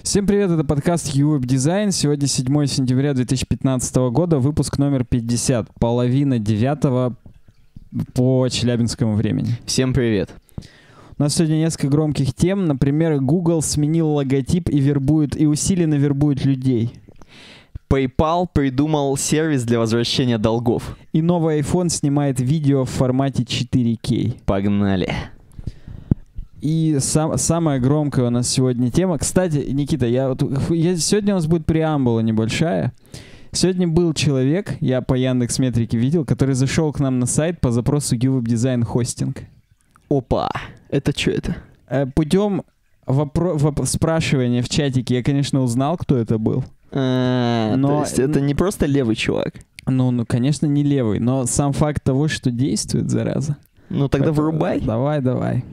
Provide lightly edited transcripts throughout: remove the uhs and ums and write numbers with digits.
Всем привет, это подкаст UWeb Design. Сегодня 7 сентября 2015 года, выпуск номер 50, половина 9 по челябинскому времени. Всем привет. У нас сегодня несколько громких тем. Например, Google сменил логотип и усиленно вербует людей. PayPal придумал сервис для возвращения долгов. И новый iPhone снимает видео в формате 4К. Погнали. И самая громкая у нас сегодня тема. Кстати, Никита, сегодня у нас будет преамбула небольшая. Сегодня был человек, я по Яндекс.Метрике видел, который зашел к нам на сайт по запросу UWeb Design Hosting. Опа, это что это? Путем спрашивания в чатике я, конечно, узнал, кто это был. То есть это не просто левый чувак? Ну, конечно, не левый, но сам факт того, что действует, зараза. Ну, тогда вырубай. Давай.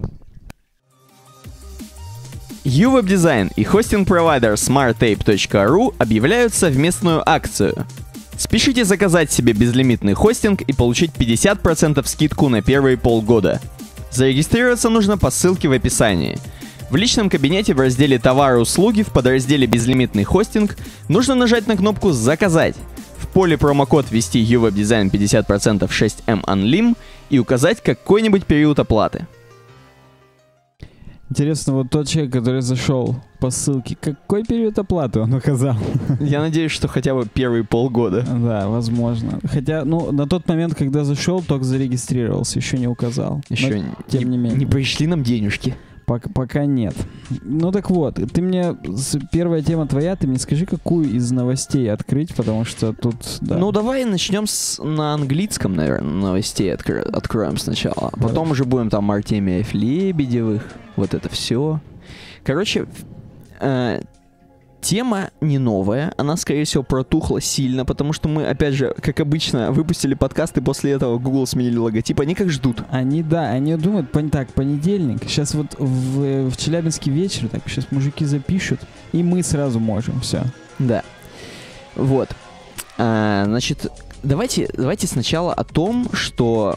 UWeb Design и хостинг-провайдер smarttape.ru объявляют совместную акцию. Спешите заказать себе безлимитный хостинг и получить 50% скидку на первые полгода. Зарегистрироваться нужно по ссылке в описании. В личном кабинете в разделе «Товары и услуги» в подразделе «Безлимитный хостинг» нужно нажать на кнопку «Заказать». В поле промокод ввести UWeb Design 50% 6M Unlim и указать какой-нибудь период оплаты. Интересно, вот тот человек, который зашел по ссылке, какой период оплаты он указал? Я надеюсь, что хотя бы первые полгода. Да, возможно. Хотя, на тот момент, когда зашел, только зарегистрировался, еще не указал. Еще но, тем не менее. Не пришли нам денежки. Пока нет. Ну так вот, первая тема твоя, ты мне скажи, какую из новостей открыть, потому что тут... Да. Ну давай начнем на английском, наверное, новостей откроем сначала. Потом уже будем там Артемиев, Лебедевых, вот это все. Короче, тема не новая, она, скорее всего, протухла сильно, потому что мы, опять же, как обычно, выпустили подкаст, и после этого Google сменили логотип. Они как ждут. Они думают, понедельник, сейчас вот в Челябинске вечер, так, сейчас мужики запишут, и мы сразу можем, все. Да. Вот. Значит, давайте сначала о том, что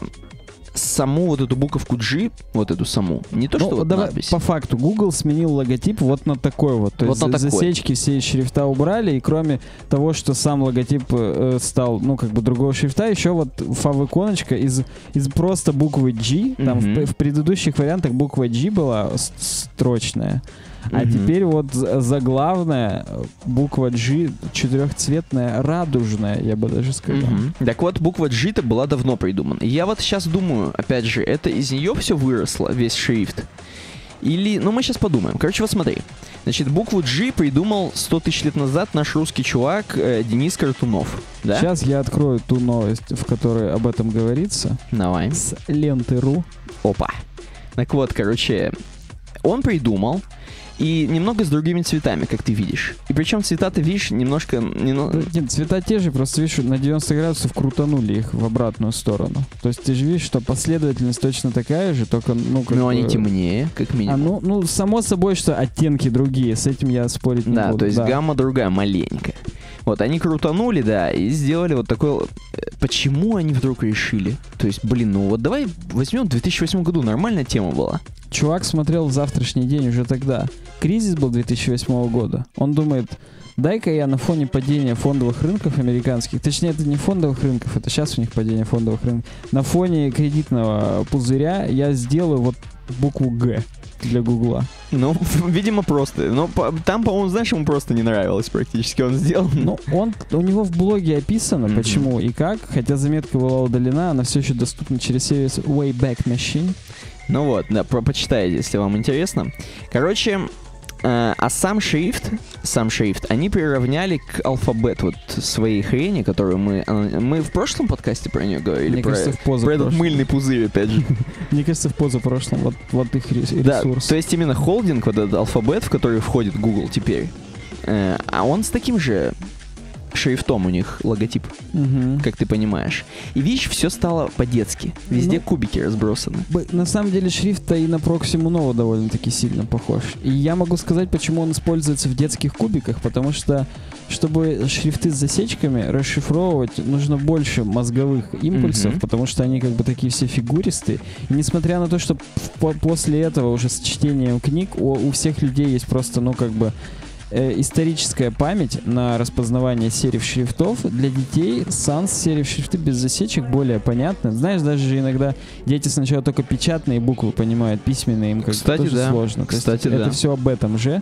саму вот эту буковку G, вот эту саму, не то, что вот давай, надпись. По факту, Google сменил логотип вот на такой вот. То вот есть засечки все шрифта убрали, и кроме того, что сам логотип стал, другого шрифта, еще вот фав-иконочка из просто буквы G, там в предыдущих вариантах буква G была строчная, а теперь вот заглавная буква G четырехцветная, радужная, я бы даже сказал. Так вот, буква G-то была давно придумана. Я вот сейчас думаю, опять же, это из нее все выросло, весь шрифт? Или... мы сейчас подумаем. Короче, вот смотри. Значит, букву G придумал 100 тысяч лет назад наш русский чувак Денис Картунов. Да? Сейчас я открою ту новость, в которой об этом говорится. Давай. С ленты.ру. Опа. Так вот, короче, он придумал, и немного с другими цветами, как ты видишь. И причем цвета ты видишь немножко... Нет, цвета те же, просто видишь, на 90 градусов крутанули их в обратную сторону. То есть ты же видишь, что последовательность точно такая же, только, они темнее, как минимум. Само собой, что оттенки другие, с этим я спорить не буду. Да, то есть гамма другая, маленькая. Вот, они крутанули, да, и сделали вот такой... Почему они вдруг решили? То есть, давай возьмем в 2008 году, нормальная тема была. Чувак смотрел «Завтрашний день» уже тогда. Кризис был 2008 года. Он думает, дай-ка я на фоне падения фондовых рынков американских, точнее, это не фондовых рынков, это сейчас у них падение фондовых рынков, на фоне кредитного пузыря я сделаю вот букву «Г» для Гугла. Видимо, просто. Но там, по-моему, знаешь, ему просто не нравилось практически, он сделал. У него в блоге описано, почему и как, хотя заметка была удалена, она все еще доступна через сервис Wayback Machine. Почитайте, если вам интересно. Короче, а сам шрифт они приравняли к алфабет вот своей хрени, которую мы в прошлом подкасте про нее говорили. Мне кажется, в позапрошлом. Про этот мыльный пузырь, опять же. Мне кажется, в позапрошлом. Вот их ресурс. Да, то есть именно холдинг, вот этот алфабет, в который входит Google теперь, а он с таким же шрифтом у них логотип, как ты понимаешь. И видишь, все стало по-детски. Везде кубики разбросаны. На самом деле шрифт-то и на Proximo Nova довольно-таки сильно похож. И я могу сказать, почему он используется в детских кубиках, потому что, чтобы шрифты с засечками расшифровывать, нужно больше мозговых импульсов, потому что они как бы такие все фигуристые. И несмотря на то, что после этого уже с чтением книг у всех людей есть просто, ну как бы, историческая память на распознавание сериф шрифтов, для детей Sans сериф шрифты без засечек более понятны. Знаешь, даже же иногда дети сначала только печатные буквы понимают, письменные им как-то тоже сложно. Кстати, это все об этом же.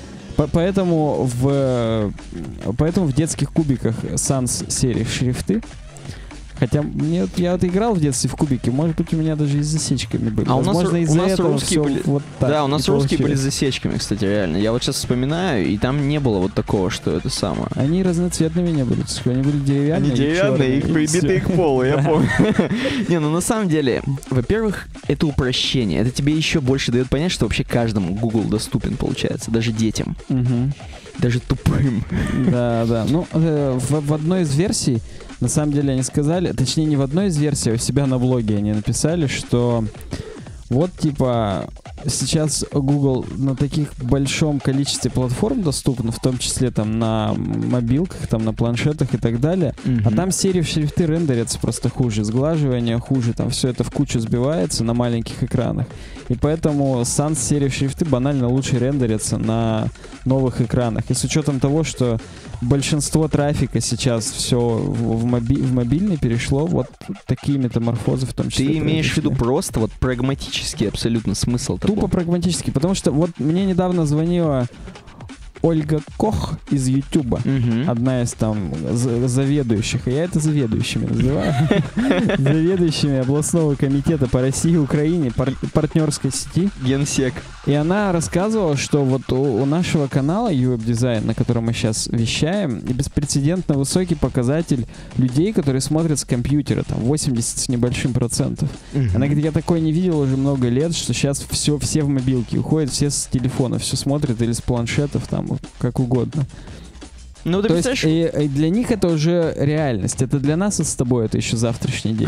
Поэтому в детских кубиках Sans сериф шрифты. Хотя я вот играл в детстве в кубики, может быть, у меня даже и с засечками были. А возможно, из-за этого русские были... вот так. Да, у нас русские были с засечками, кстати, реально. Я вот сейчас вспоминаю, и там не было вот такого, что это самое. Они разноцветными не были, они были деревянные. Они деревянные, их прибитые к полу, я помню. Не, ну на самом деле, во-первых, это упрощение. Это тебе еще больше дает понять, что вообще каждому Google доступен, получается, даже детям. Даже тупым. Да. Ну, в одной из версий, на самом деле, они сказали, точнее, не в одной из версий, а у себя на блоге они написали, что вот, типа, сейчас Google на таких большом количестве платформ доступно, в том числе там на мобилках, там на планшетах и так далее, а там сериф шрифты рендерятся просто хуже, сглаживание хуже, там все это в кучу сбивается на маленьких экранах. И поэтому Sans сериф шрифты банально лучше рендерятся на новых экранах. И с учетом того, что большинство трафика сейчас все в мобильный перешло, вот такие метаморфозы в том числе. Ты имеешь в виду просто вот прагматический абсолютно смысл такого? Тупо прагматически, потому что вот мне недавно звонила Ольга Кох из Ютуба, одна из там заведующих, и я это заведующими называю, заведующими областного комитета по России и Украине, партнерской сети. Генсек. И она рассказывала, что вот у нашего канала UWeb Design, на котором мы сейчас вещаем, беспрецедентно высокий показатель людей, которые смотрят с компьютера, там 80 с небольшим процентов. Она говорит, я такое не видела уже много лет, что сейчас все в мобилке уходят, все с телефона, все смотрят или с планшетов, там как угодно. Ну, то есть и для них это уже реальность. Это для нас с тобой это еще завтрашний день.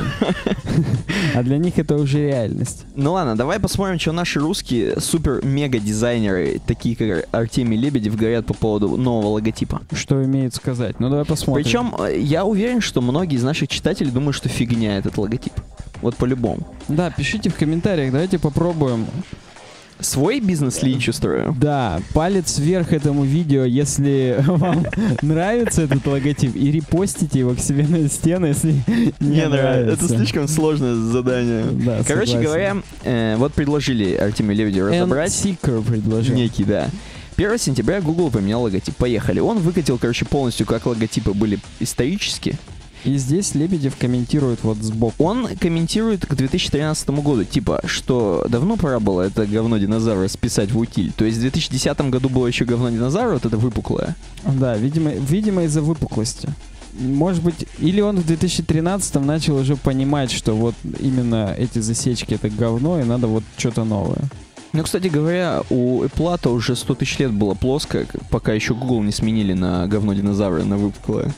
А для них это уже реальность. Ну ладно, давай посмотрим, что наши русские супер-мега-дизайнеры, такие как Артемий Лебедев, говорят по поводу нового логотипа. Что имеют сказать? Ну давай посмотрим. Причем я уверен, что многие из наших читателей думают, что фигня этот логотип. Вот по-любому. Да, пишите в комментариях, давайте попробуем. Свой бизнес-линч устрою? Да, палец вверх этому видео, если вам нравится этот логотип, и репостите его к себе на стену, если не нравится. Это слишком сложное задание. Да, короче согласен. говоря, вот предложили Артемию Лебедеву разобрать. Seeker предложил. Некий, да. 1 сентября Google поменял логотип. Поехали. Он выкатил, короче, полностью, как логотипы были исторически. И здесь Лебедев комментирует вот сбоку. Он комментирует к 2013 году, типа, что давно пора было это говно динозавра списать в утиль. То есть в 2010 году было еще говно динозавра, вот это выпуклое. Да, видимо из-за выпуклости. Может быть, или он в 2013 начал уже понимать, что вот именно эти засечки это говно, и надо вот что-то новое. Ну, кстати говоря, у Apple уже 100 тысяч лет было плоско, пока еще Google не сменили на говно динозавра, на выпуклое.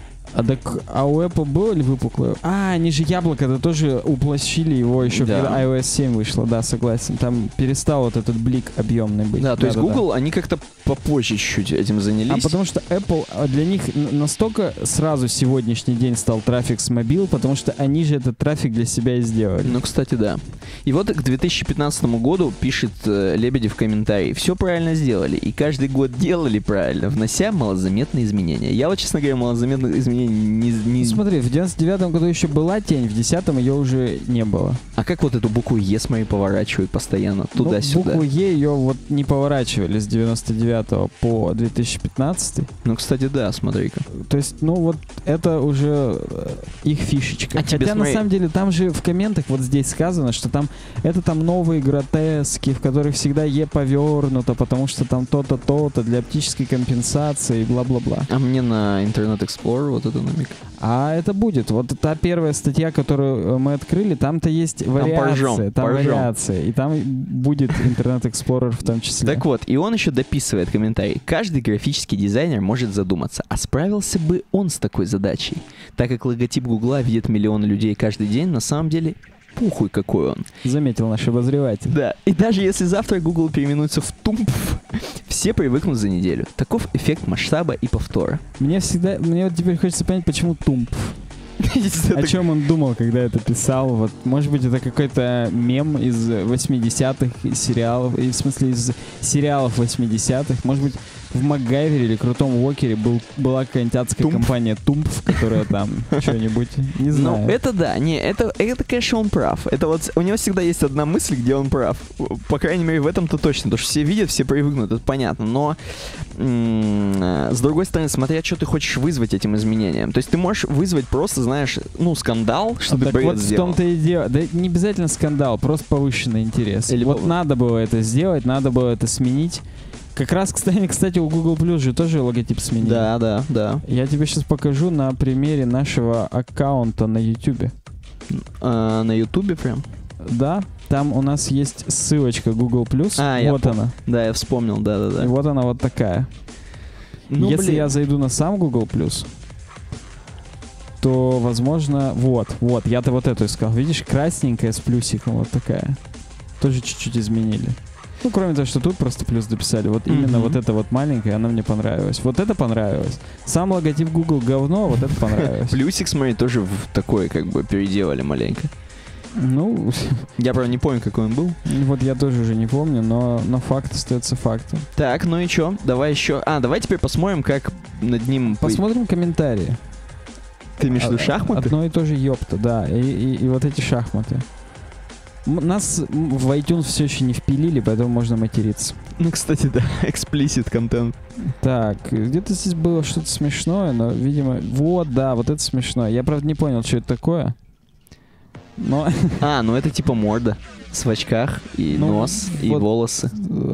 А у Apple было ли выпуклое? Они же яблоко-то тоже уплощили его еще, когда iOS 7 вышло, да, согласен. Там перестал вот этот блик объемный быть. Да, то есть Google, они как-то попозже чуть-чуть этим занялись. Потому что Apple, для них настолько сразу сегодняшний день стал трафик с мобил, потому что они же этот трафик для себя и сделали. Ну, кстати, да. И вот к 2015 году пишет Лебедев в комментарии: все правильно сделали, и каждый год делали правильно, внося малозаметные изменения. Я вот, честно говоря, малозаметных изменений не... Смотри, в 99-м году еще была тень, в 10-м ее уже не было. А как вот эту букву Е, смотри, поворачивают постоянно туда-сюда? Букву Е ее вот не поворачивали с 99 по 2015. Ну, кстати, да, смотри-ка. То есть, ну вот это уже их фишечка. Хотя на самом деле там же в комментах вот здесь сказано, что там это там новые гротески, в которых всегда Е повернуто, потому что там то-то, то-то для оптической компенсации и бла-бла-бла. А мне на Internet Explorer вот это тотономика. А это будет. Вот та первая статья, которую мы открыли, там-то есть вариация. Там вариация. И там будет Internet Explorer в том числе. Так вот, и он еще дописывает комментарий. Каждый графический дизайнер может задуматься, а справился бы он с такой задачей? Так как логотип Гугла видят миллионы людей каждый день, на самом деле пухуй какой он. Заметил наш обозреватель. Да, и даже если завтра Google переименуется в Тумп, все привыкнут за неделю. Таков эффект масштаба и повтора. Мне вот теперь хочется понять, почему Тумп. О чем он думал, когда это писал? Вот, может быть, это какой-то мем из 80-х сериалов, в смысле из сериалов 80-х. Может быть, в МакГайвере или Крутом Уокере была какая-нибудь адская компания Тумпф, которая там что-нибудь, не знаю. Ну, это да, это, конечно, он прав. Это вот, у него всегда есть одна мысль, где он прав. По крайней мере, в этом-то точно. Потому что все видят, все привыкнут, это понятно. Но, с другой стороны, смотря, что ты хочешь вызвать этим изменением. То есть ты можешь вызвать просто, знаешь, скандал, что ты бред сделал. В том-то и дело. Да не обязательно скандал, просто повышенный интерес. Или вот надо было это сделать, надо было это сменить. Как раз, кстати, у Google Plus же тоже логотип сменили. Да. Я тебе сейчас покажу на примере нашего аккаунта на YouTube. На YouTube прям? Да, там у нас есть ссылочка Google Plus. Вот она. Да, я вспомнил, да. И вот она вот такая. Если я зайду на сам Google Plus, то, возможно, вот, я-то вот эту искал. Видишь, красненькая с плюсиком вот такая. Тоже чуть-чуть изменили. Ну, кроме того, что тут просто плюс дописали. Вот именно вот эта вот маленькая, она мне понравилась. Вот это понравилось. Сам логотип Google говно, вот это понравилось. Плюсик, смотри, тоже в такой, как бы, переделали маленько. Ну... Я, правда, не помню, какой он был. Вот я тоже уже не помню, но факт остается фактом. Так, ну и чё? Давай еще... давай теперь посмотрим, как над ним... Посмотрим комментарии. Ты имеешь в виду шахматы? Одно и то же ёпта, да. И вот эти шахматы. Нас в iTunes все еще не впилили, поэтому можно материться. Ну, кстати, да, explicit контент. Так, где-то здесь было что-то смешное, но, видимо... Вот, да, вот это смешное. Я, правда, не понял, что это такое. Но... ну это типа морда. В очках, и нос, и волосы.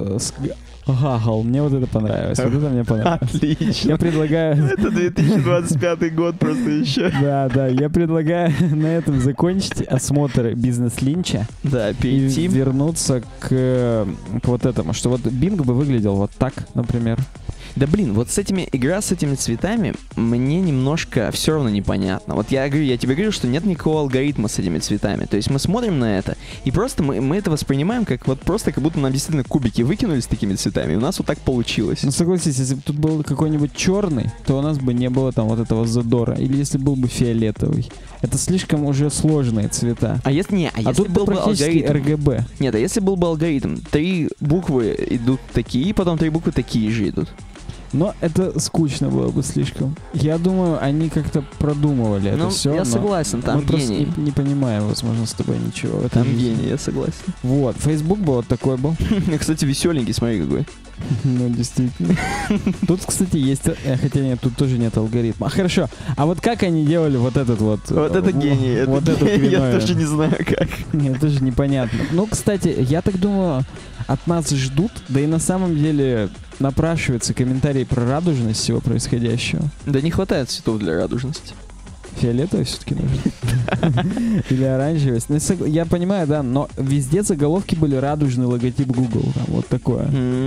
Гагл, мне вот это понравилось. Вот это мне понравилось. Отлично. Я предлагаю... Это 2025 год просто еще. Да, я предлагаю на этом закончить осмотр бизнес-линча. Да, перейти. И вернуться к вот этому, что вот Bing бы выглядел вот так, например. Да блин, вот игра с этими цветами мне немножко все равно непонятно. Вот я тебе говорю, что нет никакого алгоритма с этими цветами. То есть мы смотрим на это, и просто мы это воспринимаем как вот просто как будто нам действительно кубики выкинули с такими цветами, и у нас вот так получилось. Ну согласись, если бы тут был какой-нибудь черный, то у нас бы не было там вот этого задора. Или если был бы фиолетовый. Это слишком уже сложные цвета. Если тут был бы алгоритм RGB. Нет, а если был бы алгоритм, 3 буквы идут такие, потом 3 буквы такие же идут. Но это скучно было бы слишком. Я думаю, они как-то продумывали это все. Я согласен, там мы гений. Просто не понимаем, возможно, с тобой ничего. Там гений, я согласен. Вот, Facebook бы вот такой был. Кстати, веселенький, смотри какой. Ну, действительно. Тут, кстати, есть... Хотя нет, тут тоже нет алгоритма. Хорошо. А вот как они делали вот этот вот... Вот это гений. Вот эту хреновину? Я тоже не знаю, как. Нет, тоже непонятно. Ну, кстати, я так думаю, от нас ждут, да и на самом деле напрашивается комментарий про радужность всего происходящего. Да не хватает цветов для радужности. Фиолетовый все-таки нужен. Или оранжевый. Я понимаю, да, но везде заголовки были радужный логотип Google. Там, вот такое.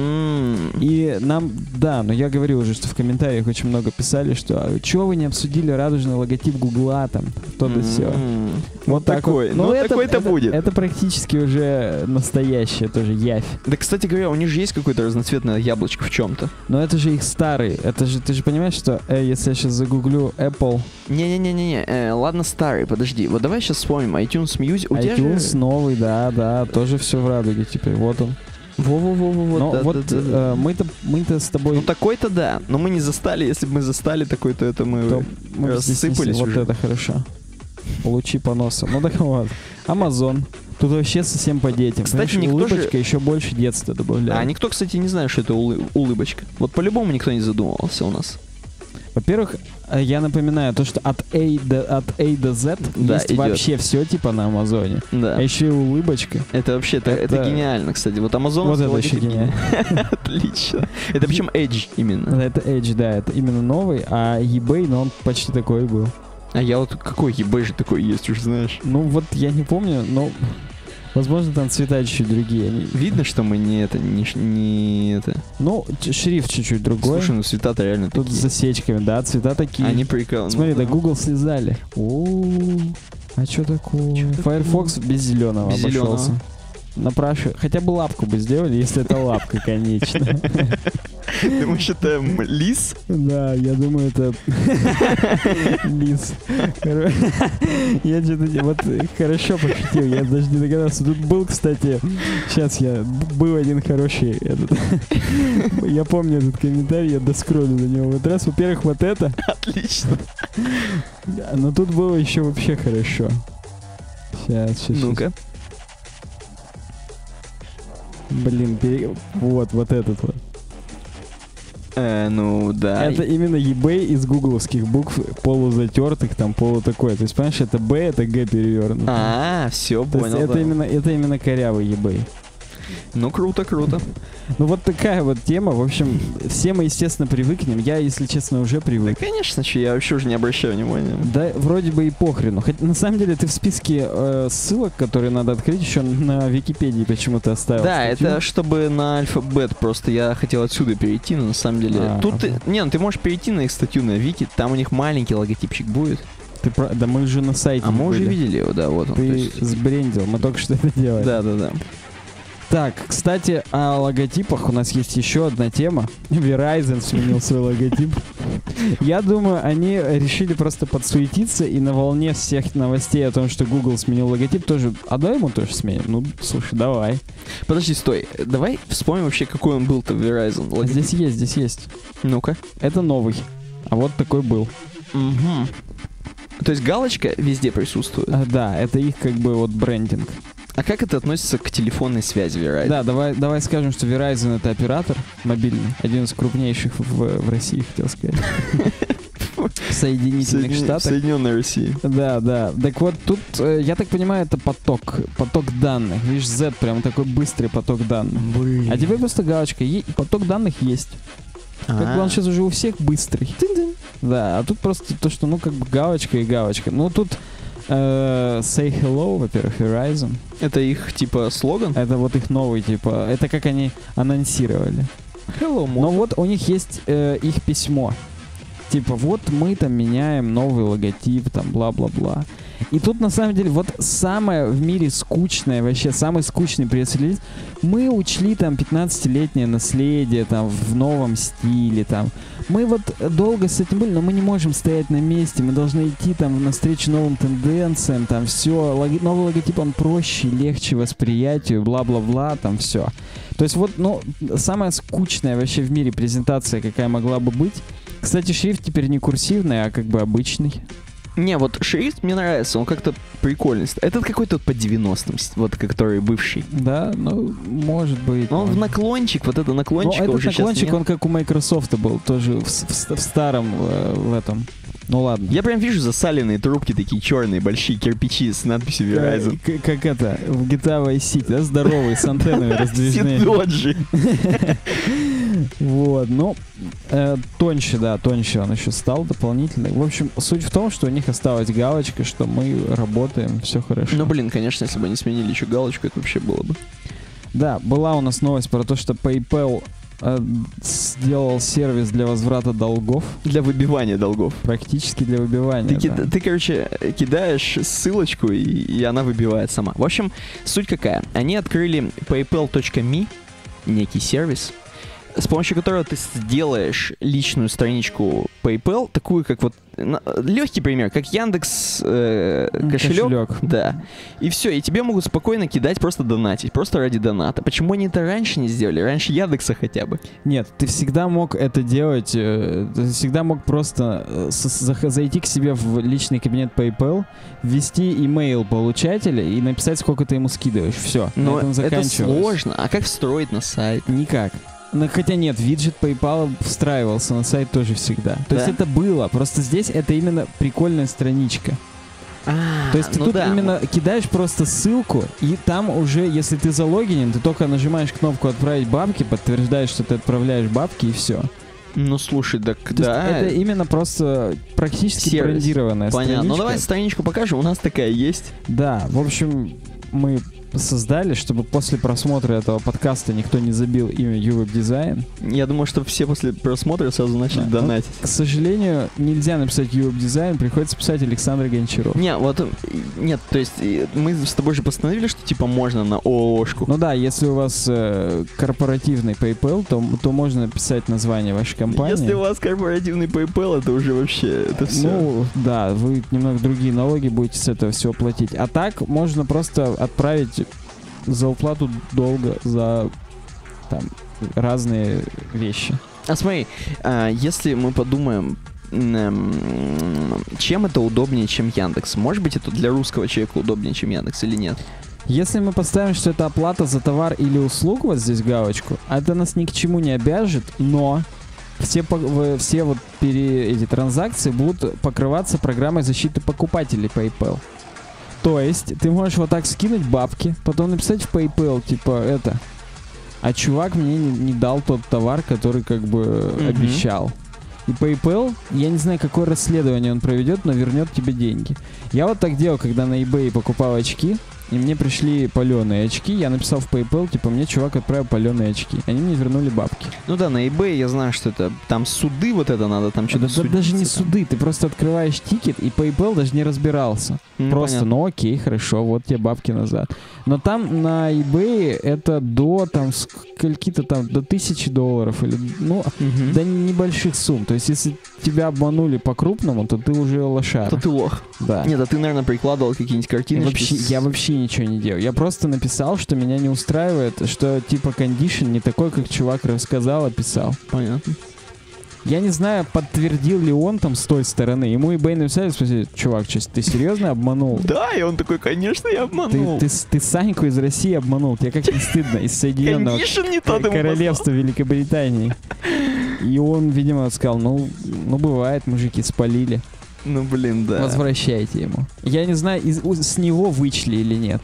И нам, да, но я говорил уже, что в комментариях очень много писали, что чего вы не обсудили радужный логотип Гугла, там, то-то все. Вот такой. Ну, такой-то будет. Это практически уже настоящее тоже явь. Да, кстати говоря, у них же есть какое-то разноцветное яблочко в чем-то. Но это же их старый. Это же, ты же понимаешь, что если я сейчас загуглю Apple... Не-не-не, ладно, старый, подожди. Вот давай сейчас вспомним. iTunes Music. iTunes новый, да, тоже все в радуге теперь. Вот он. Во-во-во-во. Мы-то с тобой... Ну такой-то да, но мы не застали. Если бы мы застали такой-то, это мы рассыпались уже. Вот это хорошо. Лучи по носу. Ну так вот. Amazon. Тут вообще совсем по детям. Кстати, улыбочка еще больше детства добавляет. А никто, кстати, не знает, что это улыбочка. Вот по-любому никто не задумывался у нас. Во-первых, я напоминаю, то, что от A до Z Да, есть идет. вообще все типа на Амазоне. Да. А еще и улыбочка. Это вообще, это гениально, кстати. Вот Amazon... Вот это еще гениально. Отлично. Это причем Edge именно. Это Edge, да, это именно новый, а eBay, ну он почти такой был. А я вот какой eBay же такой есть, уж знаешь. Ну вот я не помню, но возможно там цвета чуть-чуть другие. Видно, что мы не это. Ну, шрифт чуть-чуть другой. Слушай, ну цвета-то реально Тут такие. с засечками, да, цвета такие. Они прикольные. Смотри, да Google слезали. А что такое? Чё Firefox без зеленого Без обошелся. зелёного. Напрашиваю. Хотя бы лапку бы сделали, если это лапка, конечно. Думаешь, это лис? Да, я думаю, это лис. Я что-то вот хорошо пошутил, я даже не догадался. Тут был, кстати, был один хороший этот. Я помню этот комментарий, я доскроллю на него. Вот раз, во-первых, вот это. Отлично. Но тут было еще вообще хорошо. Сейчас. Ну-ка. Блин, вот этот вот. Ну да. Это именно eBay из гугловских букв, полузатертых, там, полутакой. То есть, понимаешь, это B, это G перевернуто. Все, То есть понял. это именно корявый eBay. Ну, круто. Ну, вот такая вот тема. В общем, все мы, естественно, привыкнем. Я, если честно, уже Да, привык. конечно, я вообще уже не обращаю внимания. Да, вроде бы и похрену. Хотя, на самом деле, ты в списке ссылок, которые надо открыть, еще на Википедии почему-то оставил. Да, статью. это чтобы на альфабет, просто я хотел отсюда перейти, но на самом деле... Тут ты можешь перейти на их статью на Вики, там у них маленький логотипчик будет. Да мы же на сайте. А мы уже были. видели его, да, вот он. Ты сбрендил, мы только что это делали. Да. Так, кстати, о логотипах у нас есть еще одна тема. Verizon сменил свой логотип. Я думаю, они решили просто подсуетиться и на волне всех новостей о том, что Google сменил логотип, тоже... А давай ему тоже сменим? Ну, слушай, давай. Подожди, стой. Давай вспомним вообще, какой он был-то Verizon логотип. Здесь есть. Ну-ка. Это новый. А вот такой был. Угу. То есть галочка везде присутствует. Да, это их как бы вот брендинг. А как это относится к телефонной связи Verizon? Да, давай скажем, что Verizon — это оператор мобильный, один из крупнейших в России, хотел сказать. В Соединительных Штатах. В Соединенной России. Да. Так вот, тут, я так понимаю, это поток данных. Видишь, Z прям такой быстрый поток данных. Блин. А теперь просто галочка. Поток данных есть. Как бы он сейчас уже у всех быстрый. Да, а тут просто то, что, ну, как бы галочка и галочка. Ну, тут say hello, во-первых, Verizon. Это их, типа, слоган? Это вот их новый, типа, это как они анонсировали. Hello, Но вот у них есть их письмо. Типа, вот мы там меняем новый логотип, там, бла-бла-бла. И тут, на самом деле, вот самое в мире скучное, вообще, самый скучный пресс-релиз. Мы учли там 15-летнее наследие, там, в новом стиле, там. Мы вот долго с этим были, но мы не можем стоять на месте, мы должны идти там навстречу новым тенденциям, там, все. Новый логотип, он проще, легче восприятию, бла-бла-бла, там, все. То есть вот, ну, самая скучная вообще в мире презентация, какая могла бы быть. Кстати, шрифт теперь не курсивный, а как бы обычный. Не, вот шрифт мне нравится, он как-то прикольный. Этот какой-то вот по 90-м, вот который бывший. Да, ну, может быть. Но он в наклончик, вот это наклончик ну, уже этот наклончик, сейчас нет. он как у Microsoft был, тоже в старом, в этом. Ну ладно. Я прям вижу засаленные трубки такие черные, большие кирпичи с надписью Verizon. Как это, в GTA Vice City, да, здоровые, с антеннами раздвижные. Сидоджи. Вот, ну, тоньше он еще стал дополнительно. В общем, суть в том, что у них осталась галочка, что мы работаем, все хорошо. Ну, блин, конечно, если бы они сменили еще галочку, это вообще было бы. Да, была у нас новость про то, что PayPal сделал сервис для возврата долгов. Для выбивания долгов. Практически для выбивания. Ты, короче, кидаешь ссылочку, и она выбивает сама. В общем, суть какая. Они открыли paypal.me, некий сервис, с помощью которого ты сделаешь личную страничку PayPal, такую как вот легкий пример, как Яндекс кошелек. Да. И все, и тебе могут спокойно кидать, просто донатить, просто ради доната. Почему они это раньше не сделали? Раньше Яндекса хотя бы. Нет, ты всегда мог это делать, ты всегда мог просто зайти к себе в личный кабинет PayPal, ввести имейл получателя и написать, сколько ты ему скидываешь. Все, Но на этом это заканчивалось. сложно. А как встроить на сайт? Никак. Ну, хотя нет, виджет PayPal встраивался на сайт тоже всегда. То есть это было, просто здесь это именно прикольная страничка. То есть ты тут именно кидаешь просто ссылку, и там уже, если ты залогинен, ты только нажимаешь кнопку «Отправить бабки», подтверждаешь, что ты отправляешь бабки, и все. Ну, слушай, так То да. Это именно просто практически брендированная страничка. Понятно. Ну, давай страничку покажем, у нас такая есть. Да, в общем, мы создали, чтобы после просмотра этого подкаста никто не забил имя YouWebDesign. Я думаю, что все после просмотра сразу начали донатить. К сожалению, нельзя написать YouWebDesign, приходится писать Александр Гончаров. Нет, то есть мы с тобой же постановили, что типа можно на ООшку. Ну да, если у вас корпоративный PayPal, то можно писать название вашей компании. Если у вас корпоративный PayPal, это уже вообще, это все. Ну да, вы немного другие налоги будете с этого всего платить. А так можно просто отправить за уплату долга за там разные вещи. А смотри, если мы подумаем, чем это удобнее, чем Яндекс? Может быть, это для русского человека удобнее, чем Яндекс или нет? Если мы поставим, что это оплата за товар или услугу, вот здесь галочку, это нас ни к чему не обяжет, но все вот эти транзакции будут покрываться программой защиты покупателей PayPal. То есть ты можешь вот так скинуть бабки, потом написать в PayPal, типа, а чувак мне не дал тот товар, который как бы обещал. И PayPal, я не знаю, какое расследование он проведет, но вернет тебе деньги. Я вот так делал, когда на eBay покупал очки, и мне пришли паленые очки, я написал в PayPal, типа, мне чувак отправил паленые очки. Они мне вернули бабки. Ну да, на eBay я знаю, что это там суды вот это надо, там что-то судиться. Даже не суды, ты просто открываешь тикет, и PayPal даже не разбирался. Просто, понятно. Окей, хорошо, вот тебе бабки назад. Но там на eBay это до там скольки-то там, до $1000 или, до небольших сумм. То есть, если тебя обманули по-крупному, то ты уже лошара. То ты лох. Да. Нет, а ты, наверное, прикладывал какие-нибудь картиночки. Я вообще ничего не делал. Я просто написал, что меня не устраивает, что типа кондишн не такой, как чувак рассказал, описал. Понятно. Я не знаю, подтвердил ли он там с той стороны. Ему eBay написали, спросили, чувак, ты серьезно обманул? Да, и он такой, конечно, я обманул. Ты Саньку из России обманул. Тебе как не стыдно, из Соединенного Королевства Великобритании. И он, видимо, сказал, ну бывает, мужики, спалили. Ну, блин, да. Возвращайте ему. Я не знаю, с него вычли или нет.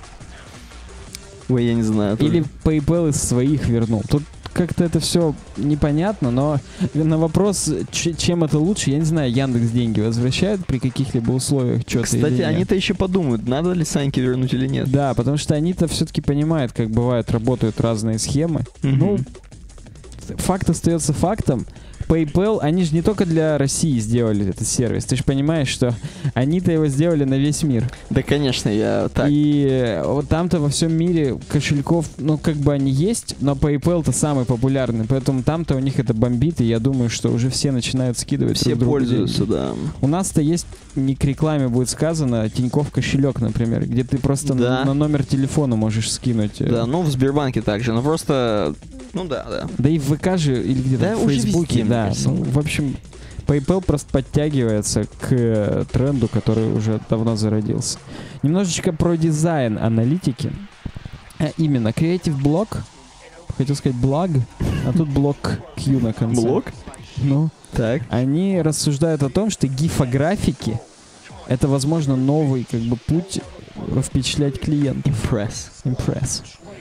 Ой, я не знаю. Или PayPal из своих вернул. Тут как-то это все непонятно, но на вопрос, чем это лучше, я не знаю, Яндекс деньги возвращают при каких-либо условиях что-то. Кстати, они-то еще подумают, надо ли Саньке вернуть или нет. Да, потому что они-то все-таки понимают, как бывает, работают разные схемы. Ну, факт остается фактом. PayPal, они же не только для России сделали этот сервис. Ты же понимаешь, что они-то его сделали на весь мир. Да, конечно, я так. И вот там-то во всем мире кошельков, как бы они есть, но PayPal-то самый популярный, поэтому там-то у них это бомбит, и я думаю, что уже все начинают скидывать. Все пользуются, да. У нас-то есть, не к рекламе будет сказано, Тинькофф кошелек, например, где ты просто на номер телефона можешь скинуть. Да, в Сбербанке также, но просто... да. Да и в ВК же, или где-то в Фейсбуке, везде, да. В общем, PayPal просто подтягивается к тренду, который уже давно зародился. Немножечко про дизайн аналитики. Именно Creative Block. Хотел сказать блог, а тут блок Q на конце. Блок? Так. Они рассуждают о том, что гифографики — это, возможно, новый путь впечатлять клиентов. Impress.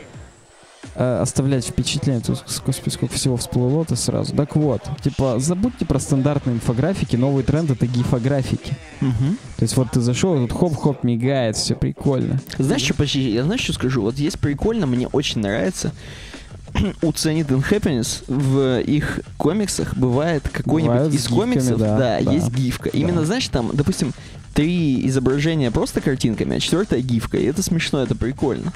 Оставлять впечатление. Тут, господи, сколько всего всплыло-то сразу. Так вот, забудьте про стандартные инфографики, новый тренд — это гифографики. То есть вот ты зашел, тут хоп-хоп мигает, все прикольно. Знаешь, что скажу? Вот есть прикольно, мне очень нравится. У Cyanide and Happiness в их комиксах бывает какой-нибудь из комиксов, есть гифка. Именно, знаешь, там, допустим, 3 изображения просто картинками, а 4-я гифка. И это смешно, это прикольно.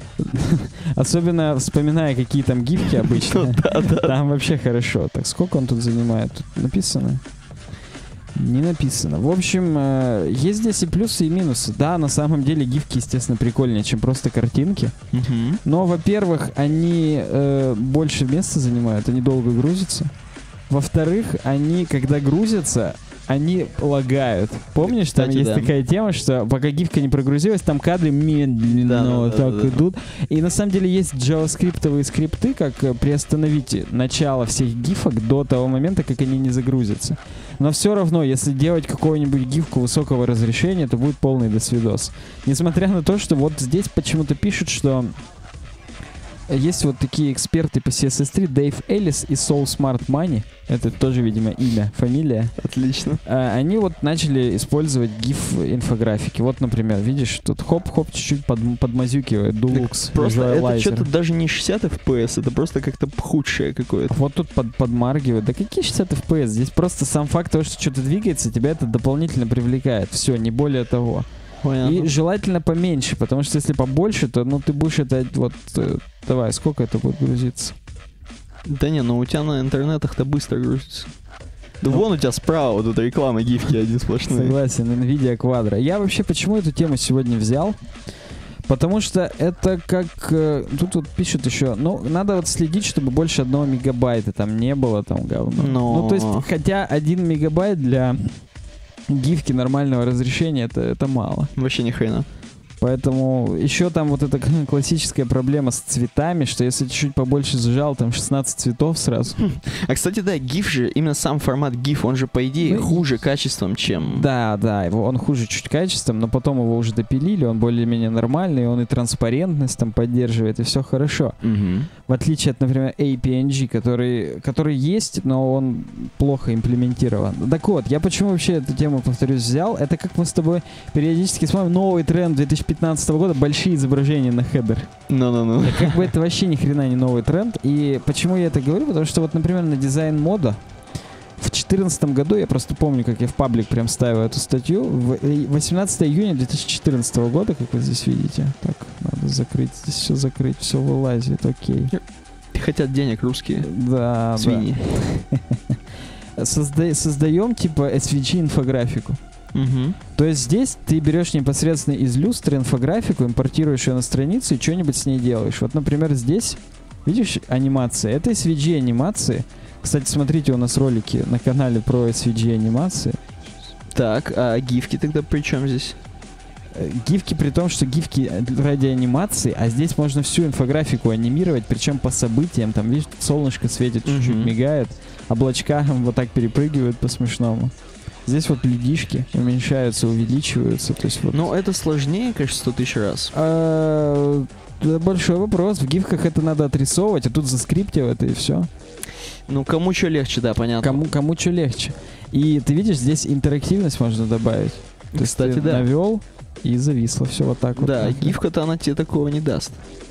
Особенно вспоминая, какие там гифки обычно. Там вообще хорошо. Так, сколько он тут занимает? Тут написано? Не написано. В общем, есть здесь и плюсы, и минусы. Да, на самом деле гифки, естественно, прикольнее, чем просто картинки. Но, во-первых, они больше места занимают, они долго грузятся. Во-вторых, они, когда грузятся, они лагают. Помнишь, там Кстати, есть да. такая тема, что пока гифка не прогрузилась, там кадры медленно так идут. И на самом деле есть джаваскриптовые скрипты, как приостановить начало всех гифок до того момента, как они не загрузятся. Но все равно, если делать какую-нибудь гифку высокого разрешения, то будет полный досвидос. Несмотря на то, что вот здесь почему-то пишут, что есть вот такие эксперты по CSS3, Дэйв Эллис и Soul Smart Money, это тоже, видимо, имя, фамилия. Отлично. Они вот начали использовать GIF-инфографики. Вот, например, видишь, тут хоп-хоп чуть-чуть подмазюкивает, Dulux, Просто это Visualizer. что-то даже не 60 FPS, это просто как-то худшее какое-то. Вот тут подмаргивает. Да какие 60 FPS? Здесь просто сам факт того, что что-то двигается, тебя это дополнительно привлекает. Все, не более того. Понятно. И желательно поменьше, потому что если побольше, то ну ты будешь это вот... Давай, сколько это будет грузиться? Да не, ну у тебя на интернетах-то быстро грузится. Да вон у тебя справа тут реклама гифки один сплошной. Согласен, NVIDIA Quadro. Я вообще почему эту тему сегодня взял? Потому что это как... Тут вот пишут еще, ну, надо вот следить, чтобы больше 1 мегабайта там не было, там говно. Но... Ну, то есть, хотя 1 мегабайт для гифки нормального разрешения, это мало. Вообще ни хрена. Поэтому еще там вот эта классическая проблема с цветами, что если чуть-чуть побольше сжал, там 16 цветов сразу. А, кстати, да, GIF же, именно сам формат GIF, он же, по идее, Ну, хуже качеством, чем... Да, он хуже чуть качеством, но потом его уже допилили, он более-менее нормальный, он и транспарентность там поддерживает, и все хорошо. Мгм. В отличие от, например, APNG, который есть, но он плохо имплементирован. Так вот, я почему вообще эту тему, повторюсь, взял? Это как мы с тобой периодически смотрим новый тренд 2015 года, большие изображения на хедер. Ну-ну-ну. Как бы это вообще ни хрена не новый тренд. И почему я это говорю? Потому что вот, например, на дизайн мода в 2014 году, я просто помню, как я в паблик прям ставил эту статью, 18 июня 2014 года, как вы здесь видите. Так, надо закрыть, здесь все закрыть, все вылазит, окей. Хотят денег русские Да, свиньи. да. Создаем типа SVG-инфографику. Мгм. То есть здесь ты берешь непосредственно из люстры инфографику, импортируешь ее на страницу и что-нибудь с ней делаешь. Вот, например, здесь, видишь, анимация. Это SVG-анимации. Кстати, смотрите, у нас ролики на канале про SVG-анимации. Так, а гифки тогда при чем здесь? Гифки, при том, что гифки ради анимации, а здесь можно всю инфографику анимировать, причем по событиям. Там, видишь, солнышко светит, чуть-чуть Мгм. мигает, облачка вот так перепрыгивают по-смешному. Здесь вот ледишки уменьшаются, увеличиваются. То есть вот... Ну, это сложнее, конечно, 100 тысяч раз. Да, большой вопрос. В гифках это надо отрисовывать, а тут заскриптил это и все. Ну, кому что легче, да, понятно. Кому что легче. И ты видишь, здесь интерактивность можно добавить. То есть Кстати, ты да. навел и зависло. Все вот так вот. Да, нахрен. гифка-то она тебе такого не даст.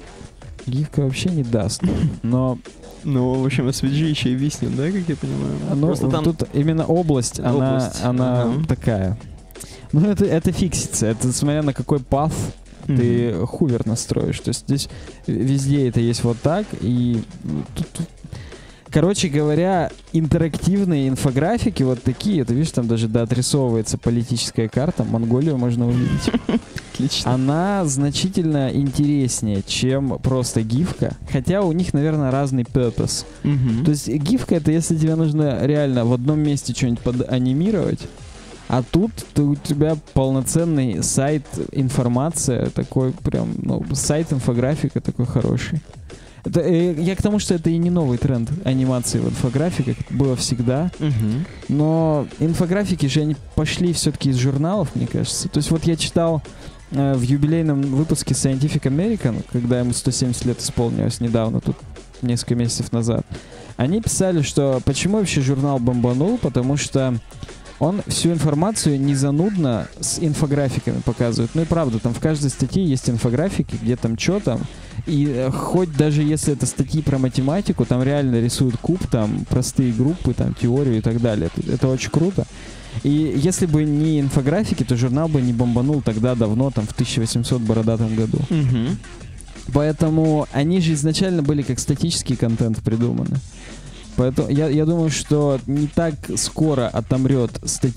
Гифка вообще не даст. Но Ну, в общем, SVG еще и виснет, да, как я понимаю? ну, Просто там... тут именно область, Область, она ага. такая. Ну, это фиксится. Это смотря на какой паth ты хувер настроишь. То есть здесь везде это есть вот так. И тут короче говоря, интерактивные инфографики вот такие. Ты видишь, там даже отрисовывается политическая карта. Монголию можно увидеть. Отлично. Она значительно интереснее, чем просто гифка. Хотя у них, наверное, разный purpose. Мгм. То есть гифка — это если тебе нужно реально в одном месте что-нибудь поданимировать, а тут у тебя полноценный сайт, информация, такой прям, ну, сайт-инфографика такой хороший. Это, я к тому, что это и не новый тренд анимации в инфографиках, это было всегда. Мгм. Но инфографики же они пошли все-таки из журналов, мне кажется. То есть вот я читал в юбилейном выпуске Scientific American, когда ему 170 лет исполнилось недавно, тут несколько месяцев назад, они писали, что почему вообще журнал бомбанул, потому что он всю информацию незанудно с инфографиками показывает. Ну и правда, там в каждой статье есть инфографики, где там что там. И хоть даже если это статьи про математику, там реально рисуют куб, там простые группы, там теорию и так далее. Это очень круто. И если бы не инфографики, то журнал бы не бомбанул тогда давно, там в 1800 бородатом году. Мгм. Поэтому они же изначально были как статический контент придуманы. Поэтому я думаю, что не так скоро отомрут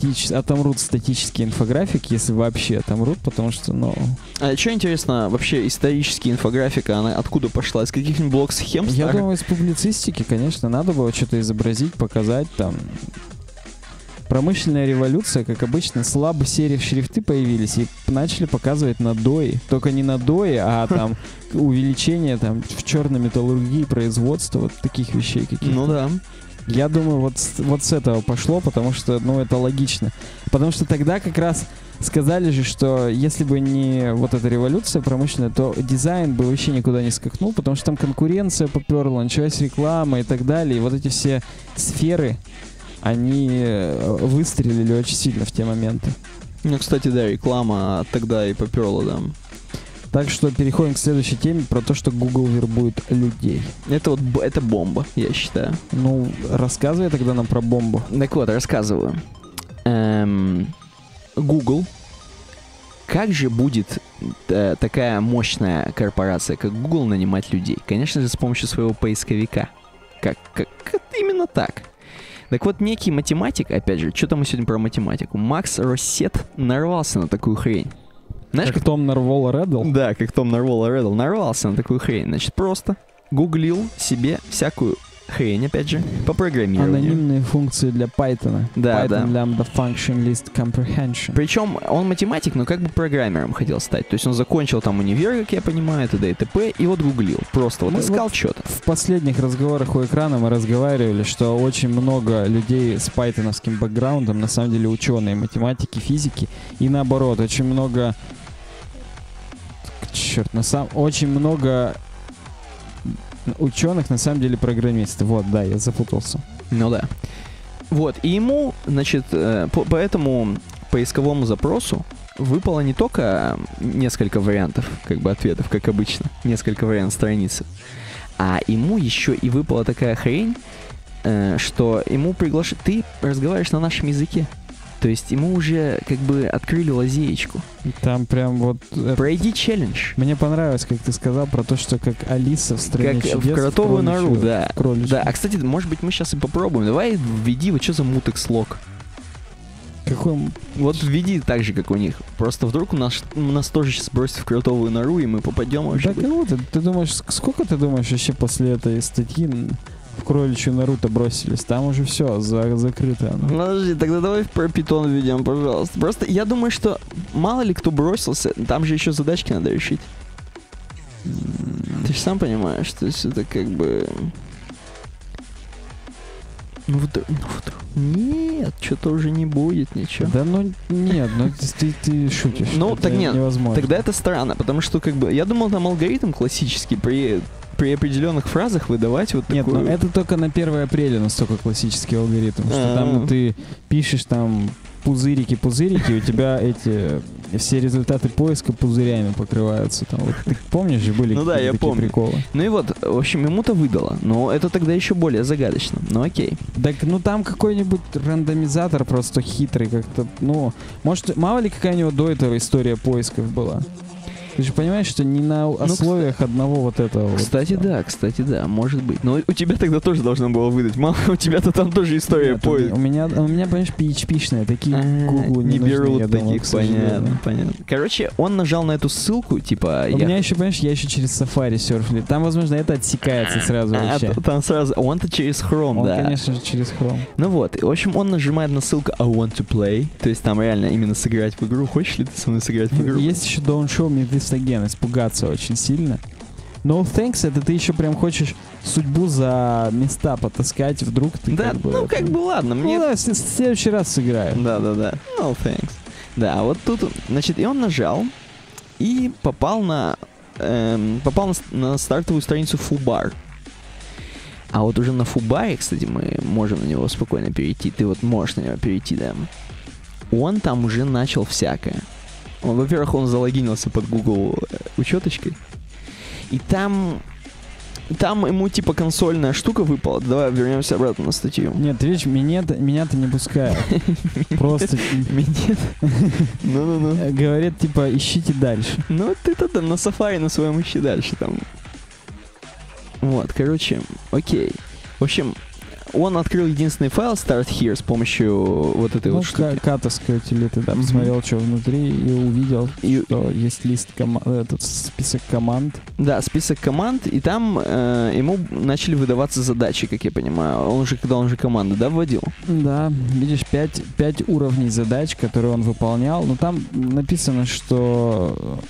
статические инфографики, если вообще отомрут, потому что, ну... А что интересно, вообще историческая инфографика, она откуда пошла? Из каких-нибудь блок-схем Я старых? думаю, из публицистики, конечно, надо было что-то изобразить, показать там. Промышленная революция, как обычно, слабо серии шрифты появились и начали показывать на DOI. Только не на DOI, а там увеличение там в черной металлургии, производства вот таких вещей каких-то. Ну да. Я думаю, вот с этого пошло, потому что, ну, это логично. Потому что тогда как раз сказали же, что если бы не вот эта революция промышленная, то дизайн бы вообще никуда не скакнул, потому что там конкуренция поперла, началась реклама и так далее. И вот эти все сферы, они выстрелили очень сильно в те моменты. Ну, кстати, да, реклама тогда и поперла, да. Так что переходим к следующей теме про то, что Google вербует людей. Это бомба, я считаю. Ну, рассказывай тогда нам про бомбу. Так вот, рассказываю. Google. Как же будет такая мощная корпорация, как Google, нанимать людей? Конечно же, с помощью своего поисковика. Как именно так. Так вот, некий математик, опять же, что-то мы сегодня про математику, Макс Россет нарвался на такую хрень. Знаешь, как Том Нарвола Реддл? Да, как Том Нарвола Реддл нарвался на такую хрень. Значит, просто гуглил себе всякую хрень, опять же, по программированию. Анонимные функции для Python. Да, Python да. Lambda Function List Comprehension. Причем он математик, но как бы программером хотел стать. То есть он закончил там универ, как я понимаю, т.д. и т.п. И вот гуглил. Просто вот искал что-то. В последних разговорах у экрана мы разговаривали, что очень много людей с пайтоновским бэкграундом, на самом деле ученые, математики, физики. И наоборот, очень много... очень много ученых, на самом деле, программисты. Вот, да, я запутался. Ну да. Вот, и ему, значит, по этому поисковому запросу выпало не только несколько вариантов, как бы, ответов, как обычно, несколько вариантов страниц, а ему еще и выпала такая хрень, что ему приглашают... Ты разговариваешь на нашем языке. То есть ему уже как бы открыли лазеечку. Там прям вот... Пройди челлендж. Мне понравилось, как ты сказал, про то, что как Алиса в «Стране чудес». Как в кротовую нору, да. Кроличью. Да, а, кстати, может быть, мы сейчас и попробуем. Давай введи, вот что за мутекс-лог? Какой... Вот введи так же, как у них. Просто вдруг нас тоже сейчас бросят в кротовую нору, и мы попадем вообще. Да кого ты думаешь, сколько ты думаешь вообще после этой статьи в кроличью нору-то бросились? Там уже все, закрыто. Подожди, тогда давай про Python введем, пожалуйста. Просто я думаю, что мало ли кто бросился, там же еще задачки надо решить. Ты же сам понимаешь, что это как бы... Ну вот, нет, что-то уже не будет, ничего. Да ну нет, ну ты шутишь. Ну это так нет, невозможно. тогда это странно, потому что как бы, я думал, там алгоритм классический при определенных фразах выдавать вот Нет, такую... ну это только на 1 апреля настолько классический алгоритм, что там ты пишешь там пузырики, у тебя эти все результаты поиска пузырями покрываются. Там, вот, ты помнишь же, были ну да, я такие помню. приколы? Ну и вот, в общем, ему-то выдало, но это тогда еще более загадочно, ну окей. Так, ну там какой-нибудь рандомизатор просто хитрый как-то, ну, может, мало ли какая у него до этого история поисков была. Ты же понимаешь, что не на условиях одного вот этого. Кстати, да, может быть. Но у тебя тогда тоже должно было выдать. Мало, у тебя-то там тоже история поиска. У меня, понимаешь, PHP-шные, такие Google не нужны, берут думаю, таких, понятно. Короче, он нажал на эту ссылку, типа... У меня еще, понимаешь, я еще через Safari серфлю. Там, возможно, это отсекается сразу вообще. Там сразу... Он-то через Chrome, да. Он, конечно же, через Chrome. Ну вот, в общем, он нажимает на ссылку I want to play. То есть там реально именно сыграть в игру. Хочешь ли ты со мной сыграть в игру? Есть еще Don't Show Me This Again, испугаться очень сильно. No thanks, это ты еще прям хочешь судьбу за места потаскать, вдруг ты да, как бы... ну как бы ладно, мне... Ну да, в следующий раз сыграю. Да. No thanks. Да, вот тут, значит, и он нажал и попал на стартовую страницу Fubar. А вот уже на Fubar, кстати, мы можем на него спокойно перейти. Ты вот можешь на него перейти, да. Он там уже начал всякое. Во-первых, он залогинился под Google учеточкой. И там ему типа консольная штука выпала. Давай вернемся обратно на статью. Нет, видишь, меня-то не пускают. Просто... Минет? Ну. Говорят, типа, ищите дальше. Ну, ты-то там на Safari на своем ищи дальше там. Вот, короче, окей. В общем, он открыл единственный файл Start Here с помощью вот этой вот штуки. Катовской утилиты, да, посмотрел, что внутри, и увидел, что есть лист этот список команд. Да, список команд, и там ему начали выдаваться задачи, как я понимаю. Он уже команды, да, вводил? Да, видишь, 5 уровней задач, которые он выполнял. Но там написано, что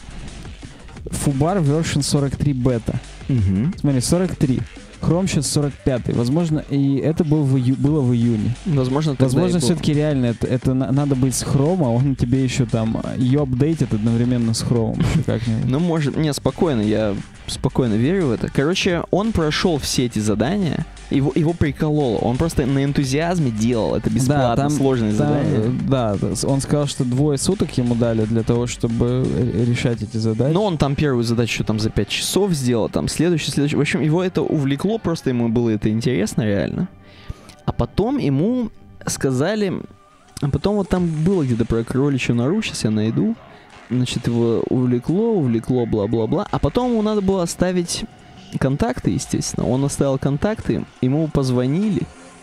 Fubar version 43 бета. Смотри, 43. Chrome сейчас 45-й. Возможно, и это было в июне. Возможно, все-таки реально это надо быть с Chrome, а он тебе еще там ее апдейтит одновременно с Chrome. Ну, может... Не, спокойно, я спокойно верю в это. Короче, он прошел все эти задания, его прикололо. Он просто на энтузиазме делал это бесплатно, да, сложные задания. Да, он сказал, что 2 суток ему дали для того, чтобы решать эти задачи. Но он там первую задачу там за 5 часов сделал, там следующую. В общем, его это увлекло, просто ему было это интересно реально. А потом ему сказали... А потом вот там было где-то про кроличью нору, сейчас я найду. Значит, его увлекло, бла-бла-бла. А потом ему надо было оставить контакты, естественно. Он оставил контакты, ему позвонили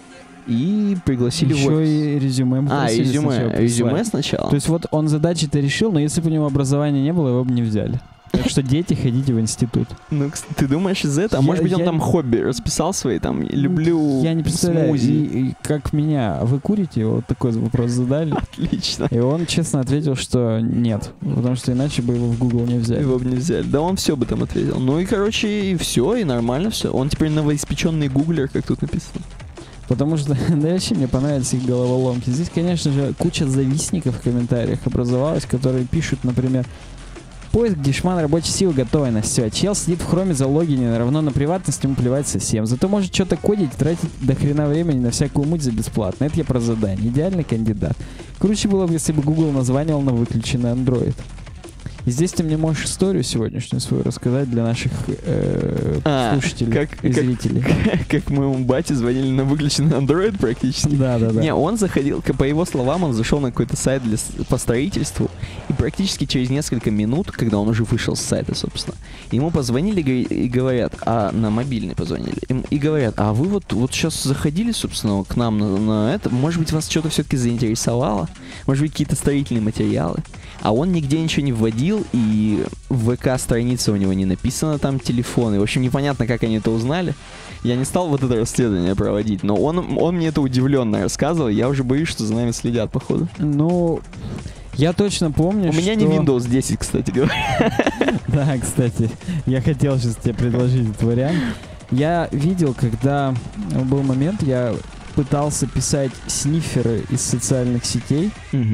и пригласили в офис. Еще и резюме. Резюме сначала. То есть вот он задачи-то решил, но если бы у него образования не было, его бы не взяли. Так что, дети, ходите в институт. Ну, ты думаешь из-за этого? А может быть, он там хобби расписал свои, там, люблю Я не представляю, смузи. И как меня, вы курите? Вот такой вопрос задали. Отлично. И он честно ответил, что нет, потому что иначе бы его в Google не взяли. Его бы не взяли. Да он все бы там ответил. Ну и, короче, и все, и нормально все. Он теперь новоиспеченный гуглер, как тут написано. Потому что, да, вообще мне понравились их головоломки. Здесь, конечно же, куча завистников в комментариях образовалась, которые пишут, например, поиск дешман рабочей силы готовый на все. Чел сидит в хроме залогинен, равно на приватность ему плевать совсем. Зато может что-то кодить, тратить до хрена времени на всякую муть за бесплатно. Это я про задание. Идеальный кандидат. Круче было бы, если бы Google названивал на выключенный Android. И здесь ты мне можешь историю сегодняшнюю свою рассказать для наших слушателей и зрителей. Как моему бате звонили на выключенный Android практически. Да. Не, он заходил, по его словам, он зашел на какой-то сайт по строительству, и практически через несколько минут, когда он уже вышел с сайта, собственно, ему позвонили и говорят, на мобильный позвонили, и говорят, а вы вот сейчас заходили, собственно, к нам на это, может быть, вас что-то все-таки заинтересовало? Может быть, какие-то строительные материалы? А он нигде ничего не вводил, и в ВК-странице у него не написано там телефон. И, в общем, непонятно, как они это узнали. Я не стал вот это расследование проводить, но он мне это удивленно рассказывал. Я уже боюсь, что за нами следят, походу. Ну, я точно помню, что... У меня не Windows 10, кстати говоря. Да, кстати, я хотел сейчас тебе предложить этот вариант. Я видел, когда был момент, я пытался писать сниферы из социальных сетей.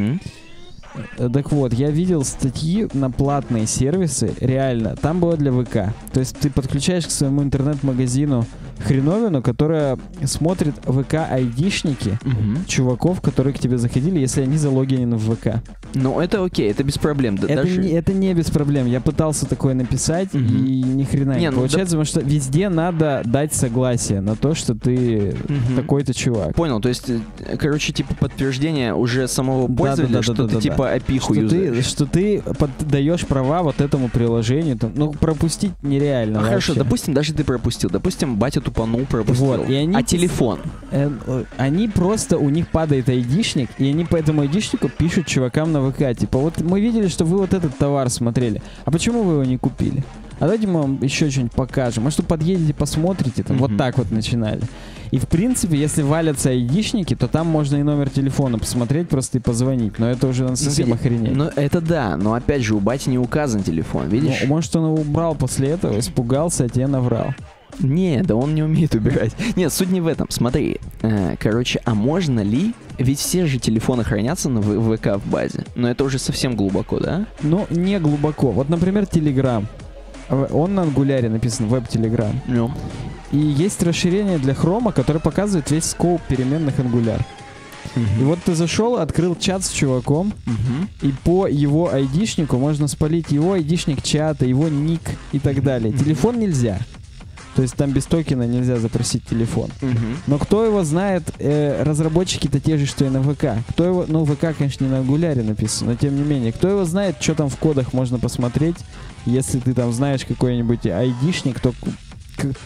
Так вот, я видел статьи на платные сервисы, реально, там было для ВК. То есть ты подключаешь к своему интернет-магазину хреновину, которая смотрит ВК-айдишники чуваков, которые к тебе заходили, если они залогинены в ВК. Ну, это окей, это без проблем. Это не без проблем. Я пытался такое написать, и ни хрена не получается, потому что везде надо дать согласие на то, что ты такой-то чувак. Понял, то есть, короче, типа подтверждение уже самого пользователя, что ты типа API-ху юзаешь. Что ты даешь права вот этому приложению. Ну, пропустить нереально. Хорошо, допустим, даже ты пропустил. Допустим, батя тупанул, пропустил. Вот, и они телефон? Они просто, у них падает айдишник, и они по этому айдишнику пишут чувакам на ВК. Типа, вот мы видели, что вы вот этот товар смотрели. А почему вы его не купили? А давайте мы вам еще что-нибудь покажем. Может, подъедете, посмотрите. Там, вот так вот начинали. И, в принципе, если валятся айдишники, то там можно и номер телефона посмотреть, просто и позвонить. Но это уже совсем охренеть. Ну, это да. Но, опять же, у бати не указан телефон, видишь? Ну, может, он его убрал после этого, испугался, а тебе наврал. Не, да он не умеет убирать. Нет, суть не в этом. Смотри. Короче, а можно ли... Ведь все же телефоны хранятся на ВК в базе. Но это уже совсем глубоко, да? Ну, не глубоко. Вот, например, Telegram. Он на ангуляре написан, веб-телеграм. No. И есть расширение для хрома, которое показывает весь скоуп переменных Angular. И вот ты зашел, открыл чат с чуваком, и по его айдишнику можно спалить его айдишник чата, его ник и так далее. Телефон нельзя. То есть там без токена нельзя запросить телефон. Но кто его знает, разработчики-то те же, что и на ВК. Кто его, ну, ВК, конечно, не на ангуляре написано, но тем не менее. Кто его знает, что там в кодах можно посмотреть, если ты там знаешь какой-нибудь айдишник, то...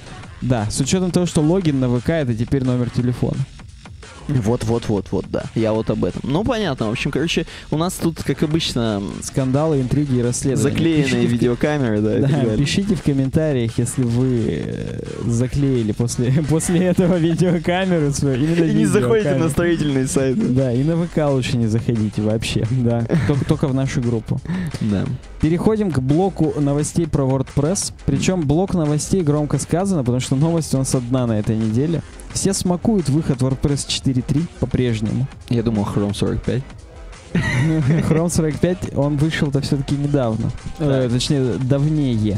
Да, с учетом того, что логин на ВК это теперь номер телефона. Вот, да. Я вот об этом. Ну, понятно. В общем, короче, у нас тут, как обычно... Скандалы, интриги и расследования. Заклеенные видеокамеры, да, и так далее. Пишите в комментариях, если вы заклеили после этого видеокамеру свою. И не заходите на строительные сайты. Да, и на ВК лучше не заходите вообще. Да, только в нашу группу. Да. Переходим к блоку новостей про WordPress. Причем блок новостей громко сказано, потому что новость у нас одна на этой неделе. Все смакуют выход WordPress 4.3 по-прежнему. Я думал, Chrome 45. Chrome 45, он вышел-то все-таки недавно. Точнее, давнее.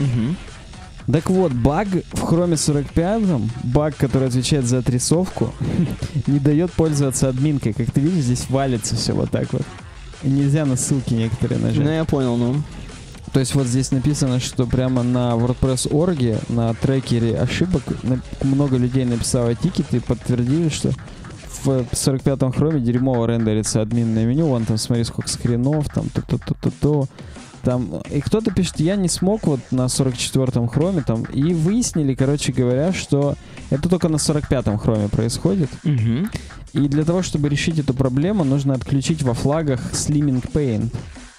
Так вот, баг в Chrome 45, баг, который отвечает за отрисовку, не дает пользоваться админкой. Как ты видишь, здесь валится все вот так вот. И нельзя на ссылки некоторые нажать. Ну, я понял, ну. То есть вот здесь написано, что прямо на WordPress.org, на трекере ошибок, много людей написало тикеты и подтвердили, что в 45-м хроме дерьмово рендерится админное меню. Вон там, смотри, сколько скринов, там то-то-то-то-то. Там, и кто-то пишет, я не смог вот на 44-м хроме там, и выяснили, короче говоря, что это только на 45-м хроме происходит. И для того, чтобы решить эту проблему, нужно отключить во флагах Slimming Paint.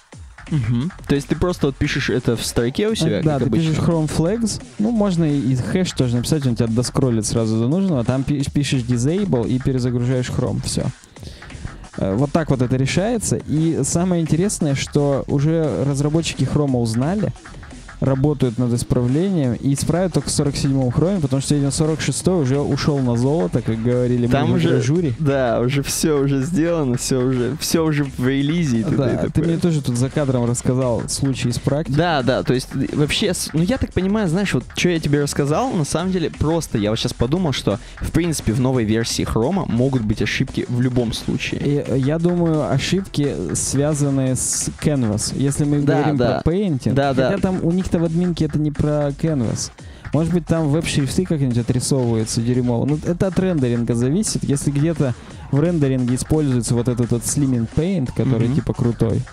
То есть ты просто вот пишешь это в строке у себя, да, как ты обычно? пишешь Chrome Flags, ну, можно и хэш тоже написать, он тебя доскроллит сразу до нужного, там пишешь Disable и перезагружаешь Chrome, все. Вот так вот это решается, и самое интересное, что уже разработчики Chrome узнали, работают над исправлением и исправят только в 47-м хроме, потому что 46-й уже ушел на золото, как говорили там мы уже, в жюри. Да, уже все уже сделано, все уже в релизе. И да, ты мне тоже тут за кадром рассказал случай из практики. Да, то есть вообще, ну я так понимаю, знаешь, вот что я тебе рассказал, на самом деле просто я вот сейчас подумал, что в принципе в новой версии Chrome могут быть ошибки в любом случае. И я думаю, ошибки связанные с Canvas. Если мы говорим про Painting, хотя там у них в админке это не про Canvas. Может быть, там веб-шрифты как-нибудь отрисовываются дерьмово. Ну, это от рендеринга зависит. Если где-то в рендеринге используется вот этот вот Slimming Paint, который типа крутой,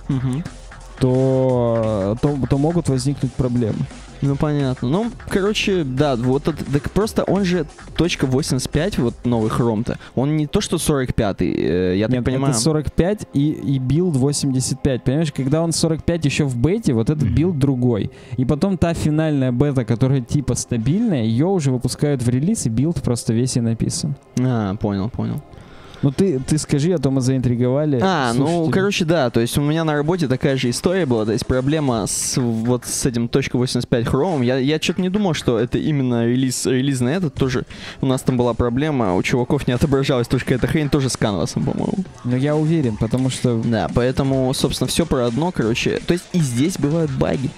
то могут возникнуть проблемы. Ну, понятно. Ну, короче, да, вот это, так просто он же .85, вот новый Chrome-то, он не то, что 45-й, я так понимаю. это 45 и билд 85, понимаешь? Когда он 45 еще в бете, вот этот билд другой. И потом та финальная бета, которая типа стабильная, ее уже выпускают в релиз, и билд просто весь и написан. Понял. Ну ты скажи, а то мы заинтриговали. Ну, короче, да, то есть у меня на работе такая же история была, то есть проблема с этим .85 Chrome, я что-то не думал, что это именно релиз на этот тоже, у нас там была проблема, у чуваков не отображалась только эта хрень, тоже с канвасом, по-моему. Ну, я уверен, потому что... Да, поэтому, собственно, все про одно, короче, то есть и здесь бывают баги.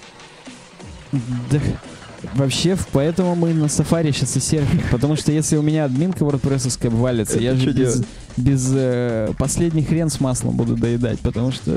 Да. Вообще, поэтому мы на Safari сейчас и серфим. Потому что если у меня админка WordPress обвалится, я же без последний хрен с маслом буду доедать, потому что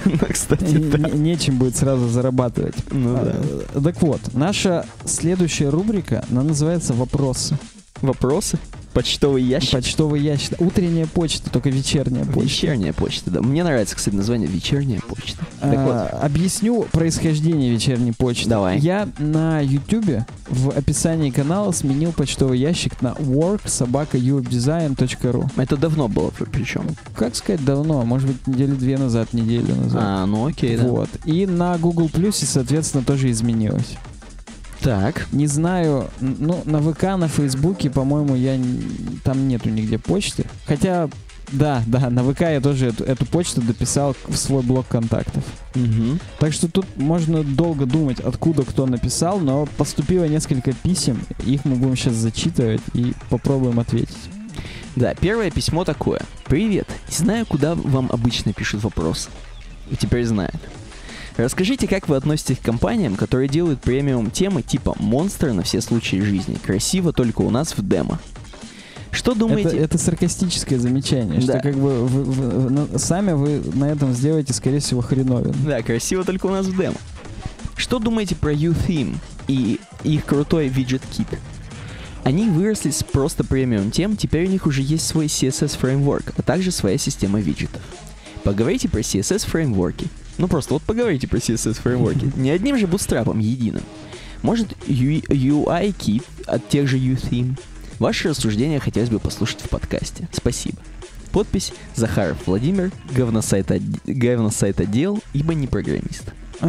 нечем будет сразу зарабатывать. Так вот, наша следующая рубрика, она называется «Вопросы». Вопросы? Почтовый ящик? Почтовый ящик. Утренняя почта, только вечерняя почта. Вечерняя почта, да. Мне нравится, кстати, название «Вечерняя почта». Так вот. Объясню происхождение вечерней почты. Давай. Я на YouTube в описании канала сменил почтовый ящик на work@uwebdesign.ru. Это давно было, причем? Как сказать давно? Может быть, неделю назад. Ну окей, да. Вот. И на Google Плюсе, соответственно, тоже изменилось. Так. Не знаю, ну, на ВК, на Фейсбуке, по-моему, там нету нигде почты. Хотя, да, на ВК я тоже эту почту дописал в свой блок контактов. Так что тут можно долго думать, откуда кто написал, но поступило несколько писем, их мы будем сейчас зачитывать и попробуем ответить. Да, первое письмо такое. Привет, не знаю, куда вам обычно пишут вопросы. И теперь знаю. Расскажите, как вы относитесь к компаниям, которые делают премиум темы типа «Монстр на все случаи жизни». Красиво только у нас в демо. Что думаете? Это саркастическое замечание, что как бы сами вы на этом сделаете, скорее всего, хреновин. Да, красиво только у нас в демо. Что думаете про U-Theme и их крутой виджет-кит? Они выросли с просто премиум тем, теперь у них уже есть свой CSS-фреймворк, а также своя система виджетов. Поговорите про CSS-фреймворки. Ну просто вот поговорите про CSS-фреймворки. Не одним же бутстрапом единым. Может, UI-кит от тех же U-Theme? Ваши рассуждения хотелось бы послушать в подкасте. Спасибо. Подпись Захаров Владимир, говносайт отдел, ибо не программист.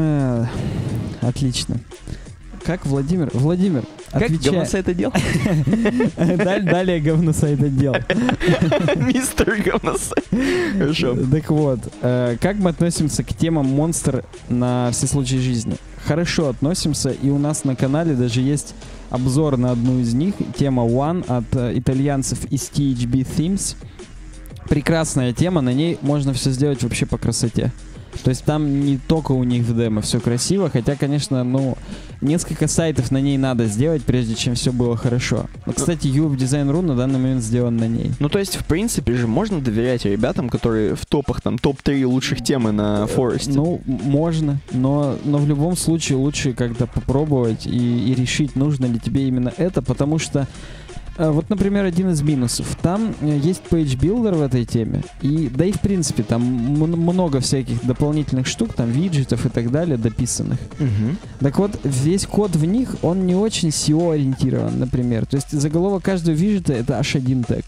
Отлично. Как Владимир? Владимир, как отвечай. говносайт отдел? Далее говносайт отдел. Мистер говносайт. Хорошо. Так вот, как мы относимся к темам монстр на все случаи жизни? Хорошо относимся, и у нас на канале даже есть обзор на одну из них, тема One от итальянцев из THB Themes. Прекрасная тема, на ней можно все сделать вообще по красоте. То есть там не только у них в демо все красиво, хотя, конечно, несколько сайтов на ней надо сделать, прежде чем все было хорошо. Но, кстати, UWeb Design.ru на данный момент сделан на ней. Ну, то есть, в принципе же, можно доверять ребятам, которые в топах, там, топ-3 лучших темы на Форесте? Ну, можно, но в любом случае лучше как-то попробовать и решить, нужно ли тебе именно это, потому что вот, например, один из минусов. Там есть пейдж-билдер в этой теме, да и в принципе там много всяких дополнительных штук, там виджетов и так далее дописанных. Так вот, весь код в них, он не очень SEO-ориентирован, например. То есть заголовок каждого виджета — это H1 тег.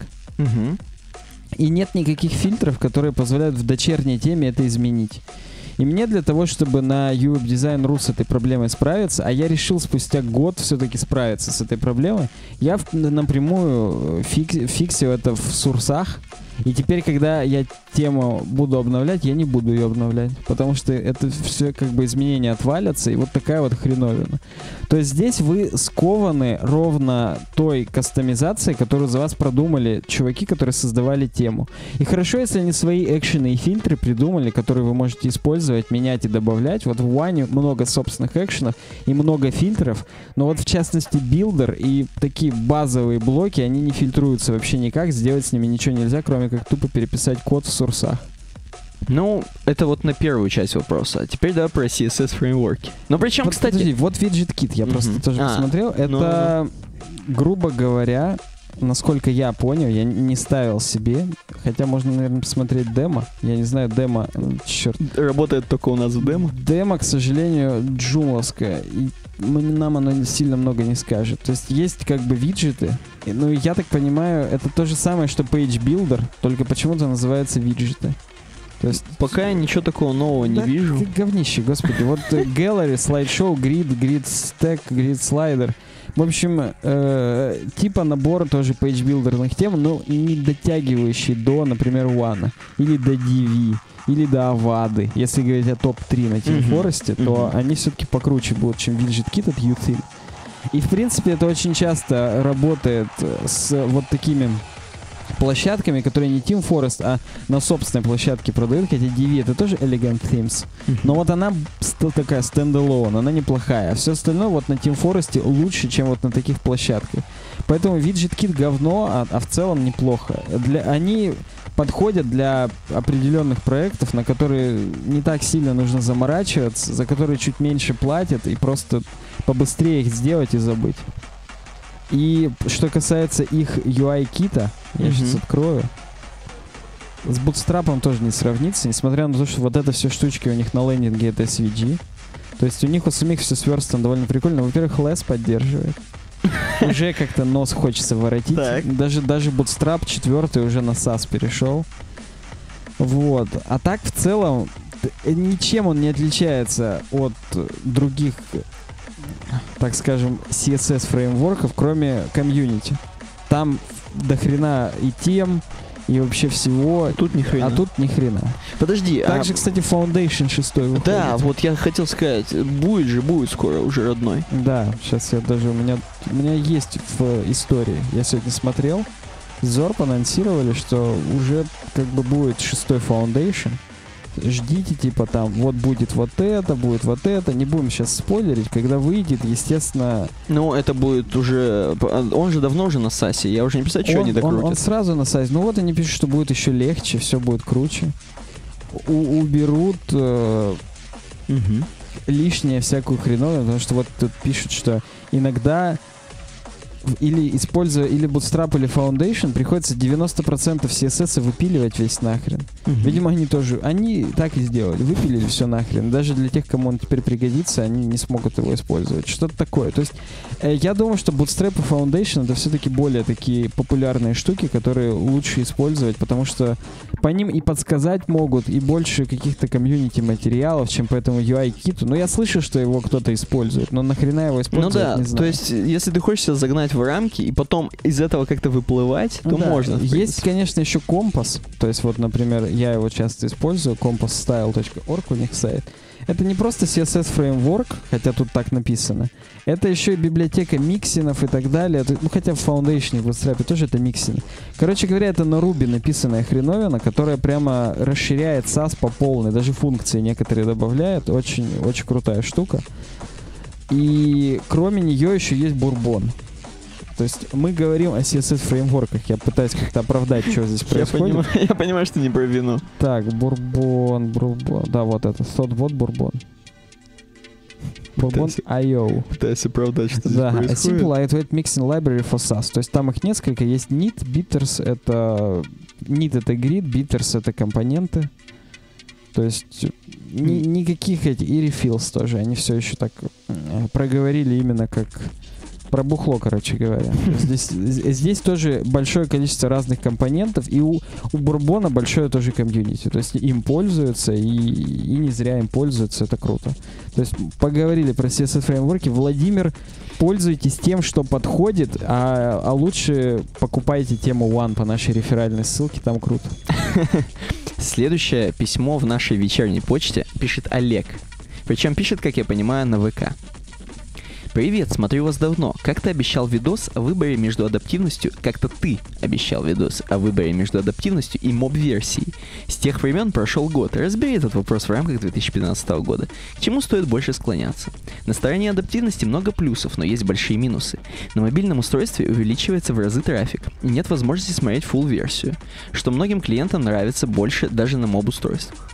И нет никаких фильтров, которые позволяют в дочерней теме это изменить. И мне для того, чтобы на UWeb Design.ru с этой проблемой справиться, а я решил спустя год все-таки справиться с этой проблемой, я напрямую фиксил это в сурсах. И теперь, когда я тему буду обновлять, я не буду ее обновлять, потому что это все как бы изменения отвалятся, и вот такая вот хреновина. То есть здесь вы скованы ровно той кастомизацией, которую за вас продумали чуваки, которые создавали тему. И хорошо, если они свои экшены и фильтры придумали, которые вы можете использовать, менять и добавлять. Вот в One много собственных экшенов и много фильтров, но вот в частности билдер и такие базовые блоки, они не фильтруются вообще никак, сделать с ними ничего нельзя, кроме как тупо переписать код в сурсах. Ну, это вот на первую часть вопроса. А теперь давай про CSS фреймворки. Но причем, вот, кстати... Подожди, вот WidgetKit, я просто тоже посмотрел. Это, грубо говоря, насколько я понял, я не ставил себе, хотя можно, наверное, посмотреть демо. Я не знаю, демо, черт. Работает только у нас в демо? Демо, к сожалению, джумовское. И нам оно сильно много не скажет. То есть есть как бы виджеты. Ну, я так понимаю, это то же самое, что Page Builder, только почему-то называется виджеты. То есть, пока я ничего такого нового не вижу. Говнище, господи. Вот Gallery, Slideshow, Grid Stack, Grid Slider. В общем, типа набор тоже пейдж-билдерных тем, но не дотягивающий до, например, One, или до DV, или до Avada. Если говорить о топ-3 на Team Forest, то они все-таки покруче будут, чем WidgetKit от U-Theme. И, в принципе, это очень часто работает с вот такими площадками, которые не Team Forest, а на собственной площадке продают, хотя DV это тоже Elegant Themes. Но вот она такая стендалон, она неплохая. А все остальное вот на Team Forest лучше, чем вот на таких площадках. Поэтому WidgetKit говно, а в целом неплохо. Они подходят для определенных проектов, на которые не так сильно нужно заморачиваться, за которые чуть меньше платят, и просто побыстрее их сделать и забыть. И что касается их UI-кита, я сейчас открою. С Bootstrap'ом тоже не сравнится, несмотря на то, что вот это все штучки у них на лендинге это SVG. То есть у них у самих все сверстано довольно прикольно. Во-первых, LESS поддерживает. Уже как-то нос хочется воротить. Даже Bootstrap 4 уже на SAS перешел. Вот. А так в целом ничем он не отличается от других, так скажем, CSS фреймворков, кроме комьюнити. Там до хрена и тем, и вообще всего. Тут ни хрена. А тут ни хрена. Подожди. Также, кстати, Foundation 6 выходит. Да, вот я хотел сказать, будет скоро уже родной. Да, сейчас я даже, у меня есть в истории, я сегодня смотрел, Зорп анонсировали, что уже как бы будет 6 Foundation. Ждите, типа там, вот будет вот это, не будем сейчас спойлерить, когда выйдет, естественно... Ну, это будет уже... Он же давно уже на САСе, я уже не представляю, что они докрутят. Он сразу на САСе. Ну вот они пишут, что будет еще легче, все будет круче. Уберут лишнее всякую хреновую, потому что вот тут пишут, что иногда или используя или Bootstrap, или Foundation, приходится 90% CSS выпиливать весь нахрен. Видимо, они так и сделали, выпилили все нахрен. Даже для тех, кому он теперь пригодится, они не смогут его использовать. Что-то такое. То есть я думаю, что Bootstrap и Foundation — это все-таки более такие популярные штуки, которые лучше использовать, потому что по ним и подсказать могут, и больше каких-то комьюнити материалов, чем по этому UI-киту. Но я слышал, что его кто-то использует, но нахрена его использовать, не знаю. То есть, если ты хочешь себя загнать в рамки и потом из этого как-то выплывать, то можно. Есть, конечно, еще компас. То есть, вот, например, я его часто использую, compassstyle.org у них сайт. Это не просто CSS фреймворк, хотя тут так написано. Это еще и библиотека миксинов и так далее. Это, хотя в Foundation и в Bootstrap тоже это миксины. Короче говоря, это на Ruby написанная хреновина, которая прямо расширяет SAS по полной. Даже функции некоторые добавляет. Очень, очень крутая штука. И кроме нее еще есть Bourbon. То есть мы говорим о CSS-фреймворках. Я пытаюсь как-то оправдать, что здесь происходит. Я понимаю, что не про вину. Так, Bourbon. Да, вот это. ThoughtBot Bourbon. Bourbon.io. Пытаюсь оправдать, что здесь происходит. A simple lightweight mixing library for SAS. То есть там их несколько. Есть Neat, Bitters — это... Neat — это grid, Bitters — это компоненты. То есть никаких этих... И refills тоже. Они все еще так проговорили именно как... Про бухло, короче говоря. Здесь тоже большое количество разных компонентов, и у Бурбона большое тоже комьюнити. То есть им пользуются, и не зря им пользуются, это круто. То есть поговорили про CSS-фреймворки. Владимир, пользуйтесь тем, что подходит, а лучше покупайте тему One по нашей реферальной ссылке, там круто. Следующее письмо в нашей вечерней почте пишет Олег. Причем пишет, как я понимаю, на ВК. Привет, смотрю вас давно. Как-то обещал видос о выборе между адаптивностью... Как-то ты обещал видос о выборе между адаптивностью и моб-версией. С тех времен прошел год. Разбери этот вопрос в рамках 2015 года. К чему стоит больше склоняться? На стороне адаптивности много плюсов, но есть большие минусы. На мобильном устройстве увеличивается в разы трафик, и нет возможности смотреть full-версию, что многим клиентам нравится больше даже на моб-устройствах.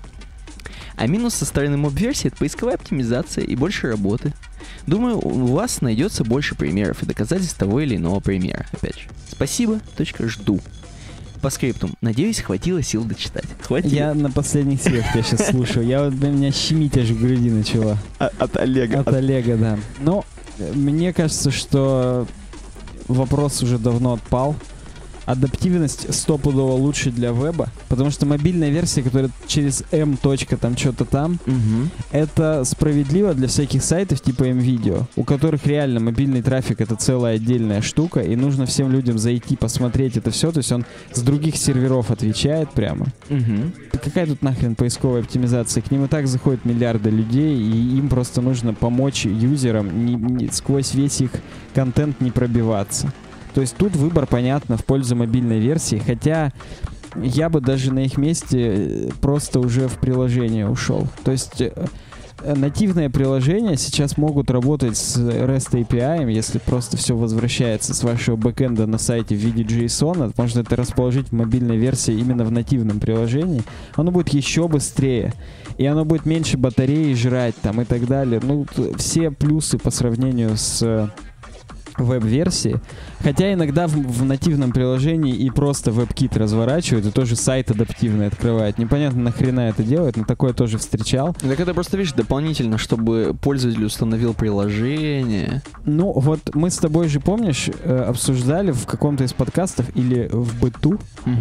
А минус со стороны моб-версии — это поисковая оптимизация и больше работы. Думаю, у вас найдется больше примеров и доказательств того или иного примера. Опять же, спасибо, жду. По скриптум. Надеюсь, хватило сил дочитать. Хватило. Я на последних силах тебя сейчас слушаю. Меня щемить аж в груди начала. От Олега. От Олега, да. Но мне кажется, что вопрос уже давно отпал. Адаптивность стопудово лучше для веба, потому что мобильная версия, которая через там что-то там, это справедливо для всяких сайтов типа MVideo, у которых реально мобильный трафик — это целая отдельная штука, и нужно всем людям зайти, посмотреть это все, то есть он с других серверов отвечает прямо. Какая тут нахрен поисковая оптимизация? К ним и так заходят миллиарды людей, и им просто нужно помочь юзерам сквозь весь их контент не пробиваться. То есть тут выбор, понятно, в пользу мобильной версии, хотя я бы даже на их месте просто уже в приложение ушел. То есть нативные приложения сейчас могут работать с REST API, если просто все возвращается с вашего бэкэнда на сайте в виде JSON, можно это расположить в мобильной версии именно в нативном приложении, оно будет еще быстрее, и оно будет меньше батареи жрать там и так далее. Ну, все плюсы по сравнению с веб-версии. Хотя иногда в нативном приложении и просто WebKit разворачивают, и тоже сайт адаптивный открывает. Непонятно, нахрена это делает, но такое тоже встречал. Так это просто, видишь, дополнительно, чтобы пользователь установил приложение. Ну, вот мы с тобой же, помнишь, обсуждали в каком-то из подкастов или в быту,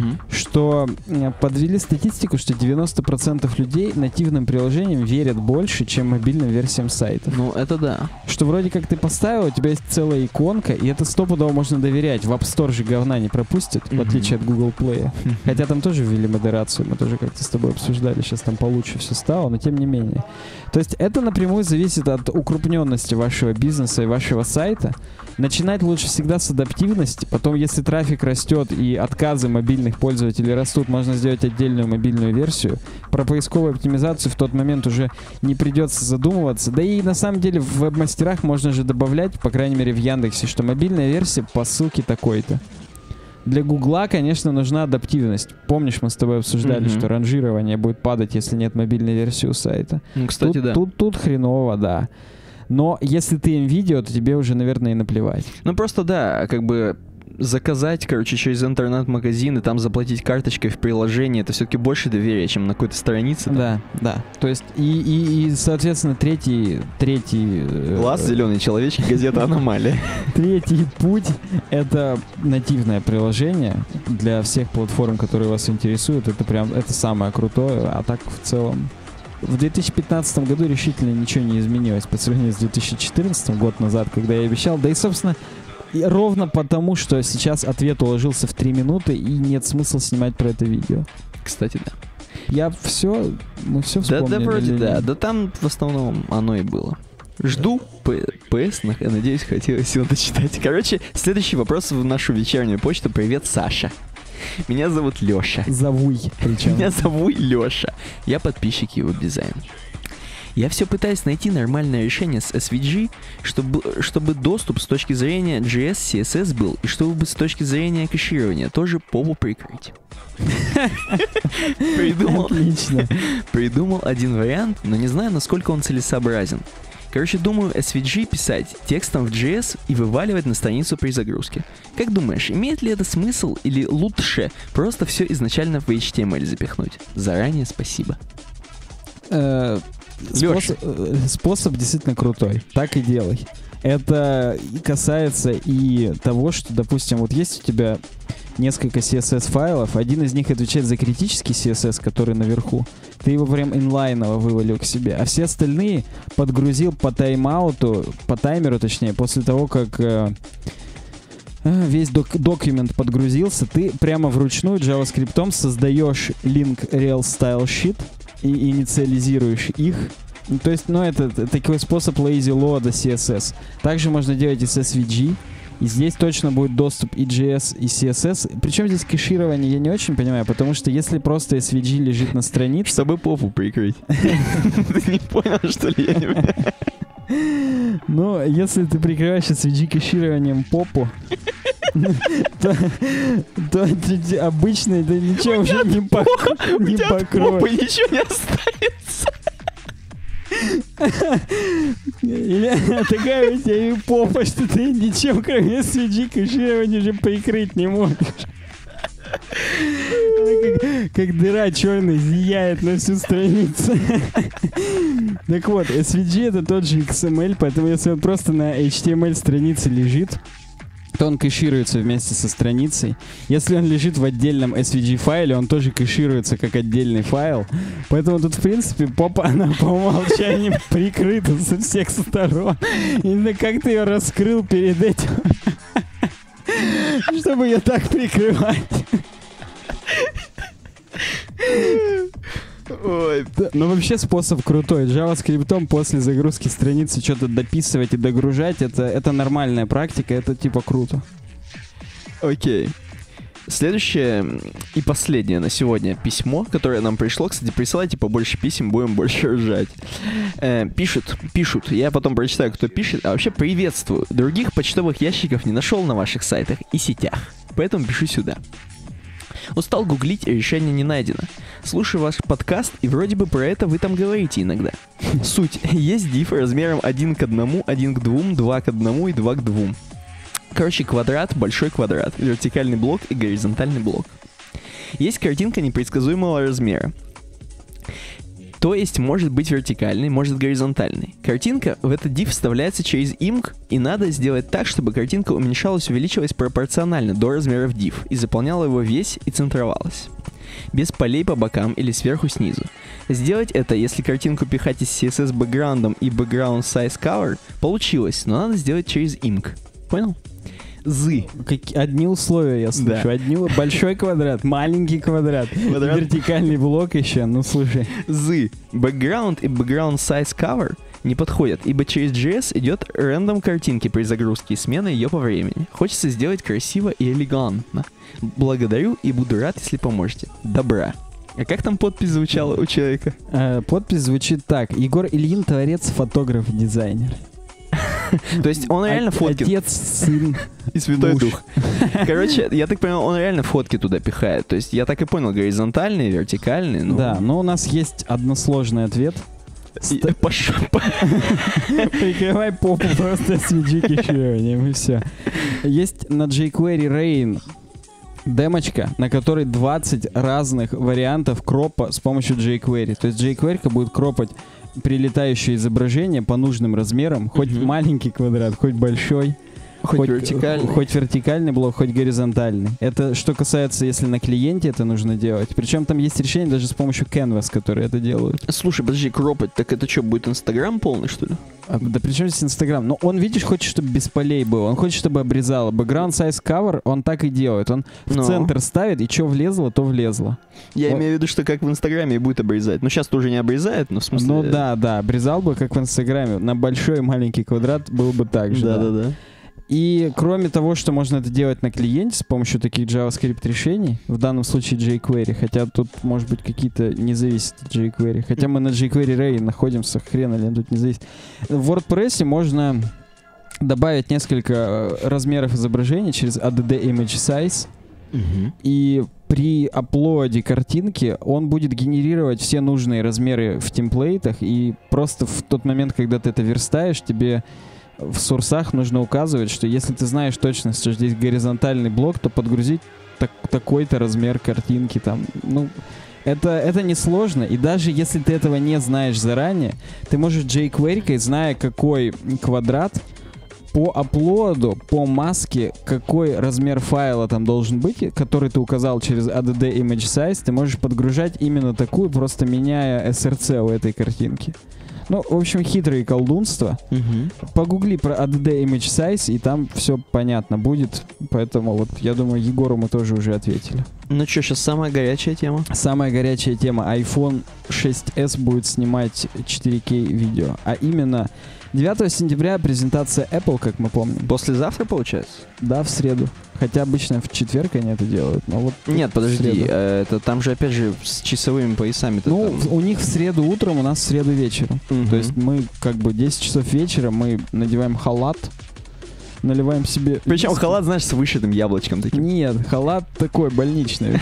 что подвели статистику, что 90% людей нативным приложениям верят больше, чем мобильным версиям сайтов. Ну, это да. Что вроде как ты поставил, у тебя есть целая иконка, и это стопудово можно доверять. В App Store же говна не пропустит, в отличие от Google Play. Хотя там тоже ввели модерацию, мы тоже как-то с тобой обсуждали, сейчас там получше все стало, но тем не менее. То есть это напрямую зависит от укрупненности вашего бизнеса и вашего сайта. Начинать лучше всегда с адаптивности, потом, если трафик растет и отказы мобильных пользователей растут, можно сделать отдельную мобильную версию. Про поисковую оптимизацию в тот момент уже не придется задумываться. Да и на самом деле в веб-мастерах можно же добавлять, по крайней мере в Яндексе, что мобильная версия по ссылке такой-то. Для Гугла, конечно, нужна адаптивность. Помнишь, мы с тобой обсуждали, что ранжирование будет падать, если нет мобильной версии у сайта. Ну, кстати, тут хреново, да. Но если ты NVIDIA, то тебе уже, наверное, и наплевать. Ну просто да, как бы заказать, короче, через интернет-магазин и там заплатить карточкой в приложении, это все-таки больше доверия, чем на какой-то странице. Там. Да, да. То есть и соответственно, третий Глаз, зеленые человечки, газета «Аномалия». Третий путь — это нативное приложение для всех платформ, которые вас интересуют. Это самое крутое. А так в целом в 2015 году решительно ничего не изменилось по сравнению с 2014, год назад, когда я обещал. Да и, собственно, и ровно потому, что сейчас ответ уложился в 3 минуты, и нет смысла снимать про это видео. Кстати, да. Мы все вспомнили. Да, вроде да. Да там в основном оно и было. Жду ПС, я надеюсь, хотелось его дочитать. Короче, следующий вопрос в нашу вечернюю почту. Привет, Саша. Меня зовут Леша. Зовуй, причем. Меня зовут Леша. Я подписчик веб-дизайна. Я все пытаюсь найти нормальное решение с SVG, чтобы доступ с точки зрения JS, CSS был, и чтобы с точки зрения кэширования тоже попу прикрыть. Отлично. Придумал один вариант, но не знаю, насколько он целесообразен. Короче, думаю, SVG писать текстом в JS и вываливать на страницу при загрузке. Как думаешь, имеет ли это смысл или лучше просто все изначально в HTML запихнуть? Заранее спасибо. Способ действительно крутой. Так и делай. Это касается и того, что, допустим, вот есть у тебя несколько CSS-файлов, один из них отвечает за критический CSS, который наверху. Ты его прям инлайново вывалил к себе, а все остальные подгрузил по тайм-ауту, по таймеру точнее, после того, как весь документ подгрузился, ты прямо вручную JavaScript создаешь link real style sheet и инициализируешь их. То есть, это такой способ lazy load CSS. Также можно делать и с SVG. И здесь точно будет доступ и JS, и CSS. Причем здесь кэширование я не очень понимаю, потому что если просто SVG лежит на странице... Чтобы попу прикрыть. Ты не понял, что ли? Я не понимаю. Ну, если ты прикрываешь SVG кэшированием попу, то обычно это ничего уже не покроет. У тебя от попы ничего не останется. Или такая у тебя и попа, что ты ничем, кроме SVG кэширования, уже прикрыть не можешь. Как дыра черная зияет на всю страницу. Так вот, SVG это тот же XML, поэтому если он просто на HTML странице лежит, то он кэшируется вместе со страницей. Если он лежит в отдельном SVG-файле, он тоже кэшируется как отдельный файл. Поэтому тут, в принципе, попа, она по умолчанию прикрыта со всех сторон. Именно как ты ее раскрыл перед этим, чтобы ее так прикрывать. Ой. Но вообще способ крутой. JavaScript после загрузки страницы что-то дописывать и догружать, это нормальная практика, это типа круто. Окей. Следующее и последнее на сегодня письмо, которое нам пришло. Кстати, присылайте побольше писем, будем больше ржать. Пишут. Я потом прочитаю, кто пишет. А вообще приветствую. Других почтовых ящиков не нашел на ваших сайтах и сетях. Поэтому пишу сюда. Устал гуглить, и решение не найдено. Слушаю ваш подкаст, и вроде бы про это вы там говорите иногда. Суть. Есть div размером 1 к 1, 1 к 2, 2 к 1 и 2 к 2. Короче, квадрат, большой квадрат, вертикальный блок и горизонтальный блок. Есть картинка непредсказуемого размера. То есть может быть вертикальный, может горизонтальный. Картинка в этот div вставляется через img, и надо сделать так, чтобы картинка уменьшалась, увеличивалась пропорционально до размеров div и заполняла его весь и центровалась. Без полей по бокам или сверху снизу. Сделать это, если картинку пихать из CSS бэкграундом и background size cover, получилось, но надо сделать через img. Понял? Одни условия я слышу. Да. Большой квадрат, маленький квадрат, вертикальный блок еще. Ну слушай. Background и background size cover не подходят, ибо через JS идет рандом картинки при загрузке и смена ее по времени. Хочется сделать красиво и элегантно. Благодарю и буду рад, если поможете. Добра. А как там подпись звучала у человека? Подпись звучит так. Егор Ильин, творец, фотограф, дизайнер. То есть он реально фотки... Отец, сын и Святой Дух. Короче, я так понимаю, он реально фотки туда пихает. То есть я так и понял, горизонтальный, вертикальный. Да, но у нас есть односложный ответ. Прикрывай попу просто SVG кэшированием, и все. Есть на jQuery Rain демочка, на которой 20 разных вариантов кропа с помощью jQuery. То есть jQuery будет кропать прилетающее изображение по нужным размерам, хоть маленький квадрат, хоть большой. Хоть вертикальный блок, хоть горизонтальный. Это что касается, если на клиенте это нужно делать. Причем там есть решение даже с помощью Canvas, которые это делают. Слушай, подожди, кропать, так это что, будет Инстаграм полный, что ли? Да при чем здесь Инстаграм? Ну, он, видишь, хочет, чтобы без полей было. Он хочет, чтобы обрезало. Background size cover, он так и делает. Он в центр ставит, и что влезло, то влезло. Я имею в виду, что как в Инстаграме и будет обрезать. Ну, сейчас тоже не обрезает, но в смысле... Ну, да, обрезал бы, как в Инстаграме. На большой и маленький квадрат был бы так же. Да. И кроме того, что можно это делать на клиенте с помощью таких JavaScript решений, в данном случае jQuery, хотя тут, может быть, какие-то не зависят от jQuery, хотя мы на jQuery Ray находимся, хрена ли тут не зависит. В WordPress можно добавить несколько размеров изображений через add image size, и при аплоде картинки он будет генерировать все нужные размеры в темплейтах, и просто в тот момент, когда ты это верстаешь, тебе в сорсах нужно указывать, что если ты знаешь точно, что здесь горизонтальный блок, то подгрузить такой-то размер картинки там. Ну, это несложно, и даже если ты этого не знаешь заранее, ты можешь jQuery, зная какой квадрат, по аплоду, по маске, какой размер файла там должен быть, который ты указал через add image size, ты можешь подгружать именно такую, просто меняя SRC у этой картинки. Ну, в общем, хитрые колдунства. Погугли про add image size, и там все понятно будет. Поэтому вот, я думаю, Егору мы тоже уже ответили. Ну что, сейчас самая горячая тема? Самая горячая тема. iPhone 6s будет снимать 4К видео. А именно 9 сентября презентация Apple, как мы помним. Послезавтра, получается? Да, в среду. Хотя обычно в четверг они это делают. Но вот нет, подожди, это там же опять же с часовыми поясами. Ну, у них в среду утром, у нас в среду вечером. То есть мы как бы 10 часов вечера, мы надеваем халат, наливаем себе... Причем халат, знаешь, с вышитым яблочком таким. Нет, халат такой больничный.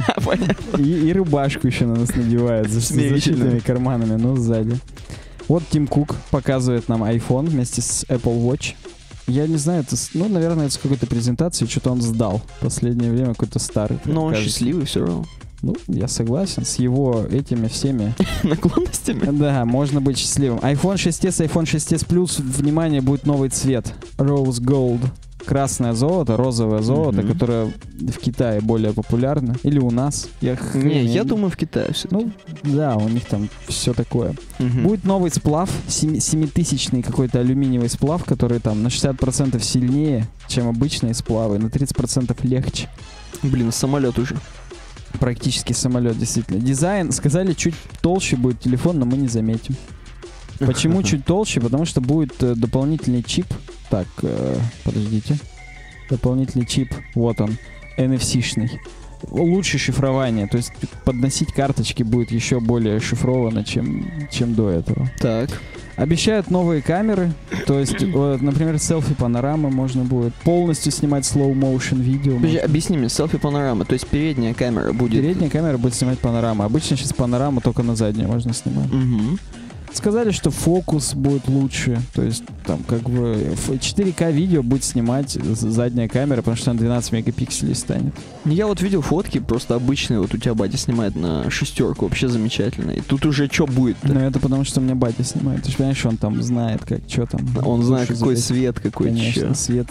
И рубашку еще на нас надевают с защитными карманами, но сзади. Вот Тим Кук показывает нам iPhone вместе с Apple Watch. Я не знаю, это, ну, наверное, это с какой-то презентации, что-то он сдал. В последнее время какой-то старый. Но он счастливый все равно. Ну, я согласен, с его этими всеми... наклонностями? Да, можно быть счастливым. iPhone 6s, iPhone 6s Plus, внимание, будет новый цвет. Rose Gold. Красное золото, розовое золото, которое в Китае более популярно. Или у нас. Я думаю, в Китае все-таки. Ну, да, у них там все такое. Будет новый сплав, 7000-ный какой-то алюминиевый сплав, который там на 60% сильнее, чем обычные сплавы, на 30% легче. Блин, самолет уже. Практически самолет, действительно. Дизайн, сказали, чуть толще будет телефон, но мы не заметим. Почему чуть толще? Потому что будет дополнительный чип. Так, подождите. Дополнительный чип, вот он, NFC-шный. Лучше шифрование, то есть подносить карточки будет еще более шифровано, чем до этого. Так. Обещают новые камеры, то есть, например, селфи-панорамы можно будет полностью снимать slow-motion видео. Объясни мне, селфи-панорама, то есть передняя камера будет... Передняя камера будет снимать панораму. Обычно сейчас панораму только на заднюю можно снимать. Сказали, что фокус будет лучше, то есть там как бы 4К видео будет снимать задняя камера, потому что она 12 мегапикселей станет. Я вот видел фотки просто обычные, вот у тебя батя снимает на 6, вообще замечательно. И тут уже что будет-то? Ну это потому, что у меня батя снимает, ты же понимаешь, он там знает, как, что там. Он знает, какой свет, какой конечно, свет.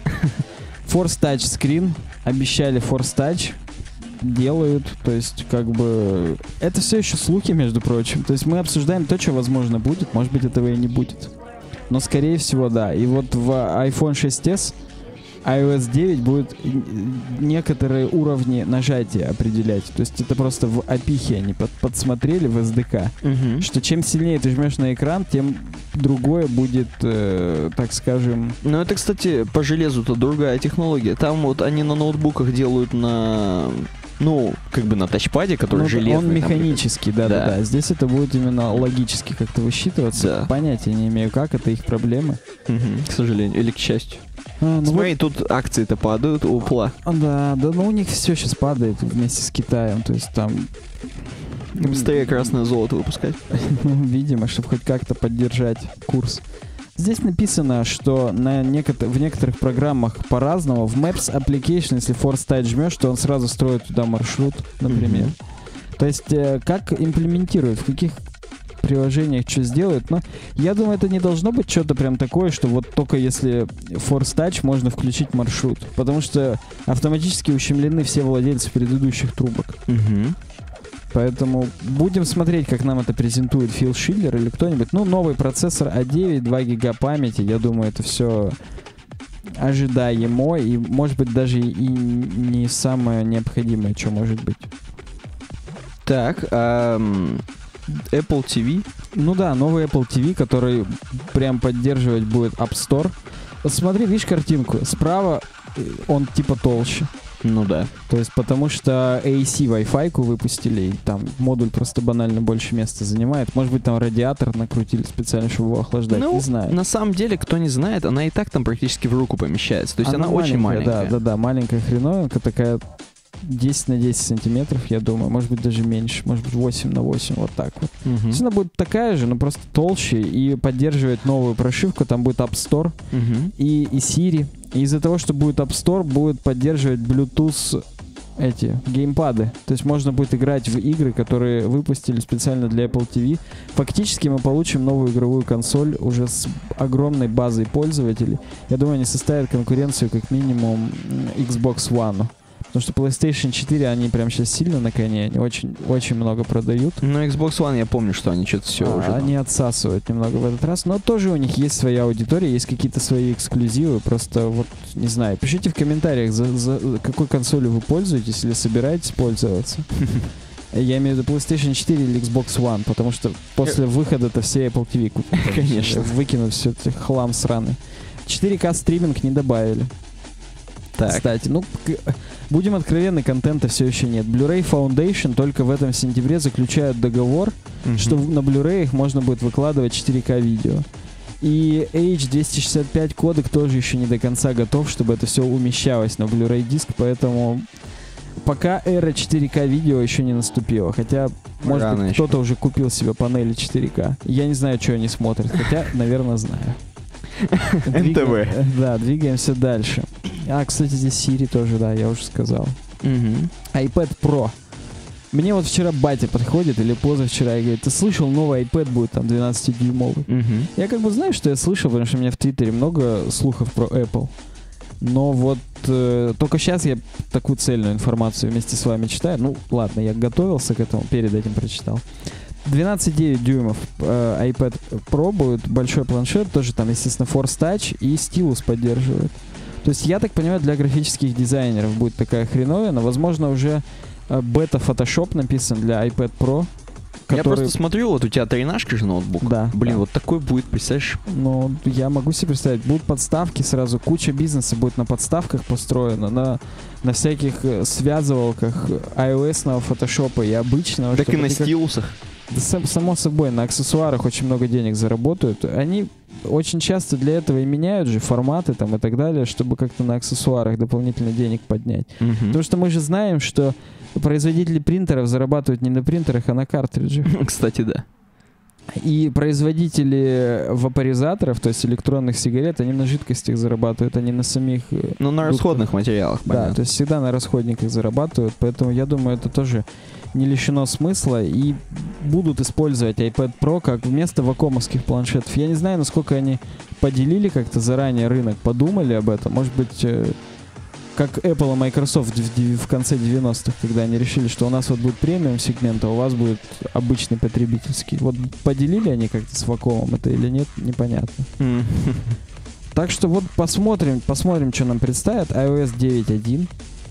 Force Touch Screen, обещали Force Touch. Делают, то есть как бы это все еще слухи, между прочим, то есть мы обсуждаем то, что возможно будет, может быть этого и не будет, но скорее всего да. И вот в iPhone 6s iOS 9 будет некоторые уровни нажатия определять, то есть это просто в API они подсмотрели в SDK, что чем сильнее ты жмешь на экран, тем другое будет, так скажем... Ну это, кстати, по железу-то другая технология, там вот они на ноутбуках делают на... Ну, как бы на тачпаде, который железный. Он механический, да. Здесь это будет именно логически как-то высчитываться. Да. Понятия не имею, как это их проблемы. К сожалению, или к счастью. Смотри, вот... тут акции-то падают, упла. Да, ну у них все сейчас падает вместе с Китаем, то есть там... Быстрее красное золото выпускать. Видимо, чтобы хоть как-то поддержать курс. Здесь написано, что в некоторых программах по-разному. В Maps Application, если Force Touch жмешь, то он сразу строит туда маршрут, например. То есть, как имплементируют, в каких приложениях что сделают. Но я думаю, это не должно быть что-то прям такое, что вот только если Force Touch можно включить маршрут. Потому что автоматически ущемлены все владельцы предыдущих трубок. Поэтому будем смотреть, как нам это презентует Фил Шиллер или кто-нибудь. Ну, новый процессор A9, 2 гига памяти. Я думаю, это все ожидаемо. И, может быть, даже и не самое необходимое, что может быть. Так, Apple TV? Ну да, новый Apple TV, который прям поддерживать будет App Store. Вот смотри, видишь картинку? Справа он типа толще. Ну да. То есть потому что AC Wi-Fi выпустили, и там модуль просто банально больше места занимает. Может быть, там радиатор накрутили специально, чтобы его охлаждать, ну, не знаю. На самом деле, кто не знает, она и так там практически в руку помещается. То есть она очень маленькая. Да, маленькая хреновинка, такая 10 на 10 сантиметров, я думаю. Может быть, даже меньше. Может быть, 8 на 8, вот так вот. То есть она будет такая же, но просто толще и поддерживать новую прошивку. Там будет App Store и Siri. И из-за того, что будет App Store, будет поддерживать Bluetooth геймпады. То есть можно будет играть в игры, которые выпустили специально для Apple TV. Фактически мы получим новую игровую консоль уже с огромной базой пользователей. Я думаю, они составят конкуренцию как минимум Xbox One. Потому что PlayStation 4, они прям сейчас сильно на коне, они очень много продают. Но Xbox One, я помню, что они что-то все уже... Они отсасывают немного в этот раз, но тоже у них есть своя аудитория, есть какие-то свои эксклюзивы, просто вот, не знаю, пишите в комментариях, за какой консолью вы пользуетесь или собираетесь пользоваться. Я имею в виду PlayStation 4 или Xbox One, потому что после выхода-то все Apple TV купят. Конечно. Выкинут все этот хлам сраный. 4К стриминг не добавили. Так. Кстати, будем откровенны, контента все еще нет. Blu-ray Foundation только в этом сентябре заключают договор, что на Blu-ray их можно будет выкладывать 4К видео. И H265 кодек тоже еще не до конца готов, чтобы это все умещалось на Blu-ray диск, поэтому пока эра 4К видео еще не наступила. Хотя, может быть, кто-то уже купил себе панели 4К. Я не знаю, что они смотрят, хотя, наверное, знаю. НТВ. Да, двигаемся дальше. Кстати, здесь Siri тоже, да, я уже сказал. iPad Pro. Мне вот вчера батя подходит, или позавчера, и говорит, ты слышал, новый iPad будет там 12-дюймовый. Я как бы знаю, что я слышал, потому что у меня в Твиттере много слухов про Apple. Но вот только сейчас я такую цельную информацию вместе с вами читаю. Ну, ладно, я готовился к этому, перед этим прочитал. 12,9 дюймов iPad Pro будет, большой планшет, тоже там, естественно, Force Touch и стилус поддерживает. То есть, я так понимаю, для графических дизайнеров будет такая хреновина. Возможно, уже бета-фотошоп написан для iPad Pro. Я просто смотрю, вот у тебя 13-шка же ноутбук. Да. Блин, да. Вот такой будет, представляешь? Ну, я могу себе представить. Будут подставки сразу. Куча бизнеса будет на подставках построена, на всяких связывалках iOS-ного фотошопа и обычного. Так и на стилусах. Да, само собой, на аксессуарах очень много денег заработают. Они очень часто для этого и меняют же форматы там и так далее, чтобы как-то на аксессуарах дополнительно денег поднять. Потому что мы же знаем, что производители принтеров зарабатывают не на принтерах, а на картриджах. Кстати, да. И производители вапоризаторов, то есть электронных сигарет, они на жидкостях зарабатывают, они на самих... Ну, на расходных материалах, понятно. Да, то есть всегда на расходниках зарабатывают, поэтому я думаю, это тоже не лишено смысла, и будут использовать iPad Pro как вместо вакомовских планшетов. Я не знаю, насколько они поделили как-то заранее рынок, подумали об этом. Может быть, как Apple и Microsoft в конце 90-х, когда они решили, что у нас вот будет премиум сегмент, а у вас будет обычный потребительский. Вот поделили они как-то с Вакомом это или нет, непонятно. Так что вот посмотрим, что нам представят. iOS 9.1.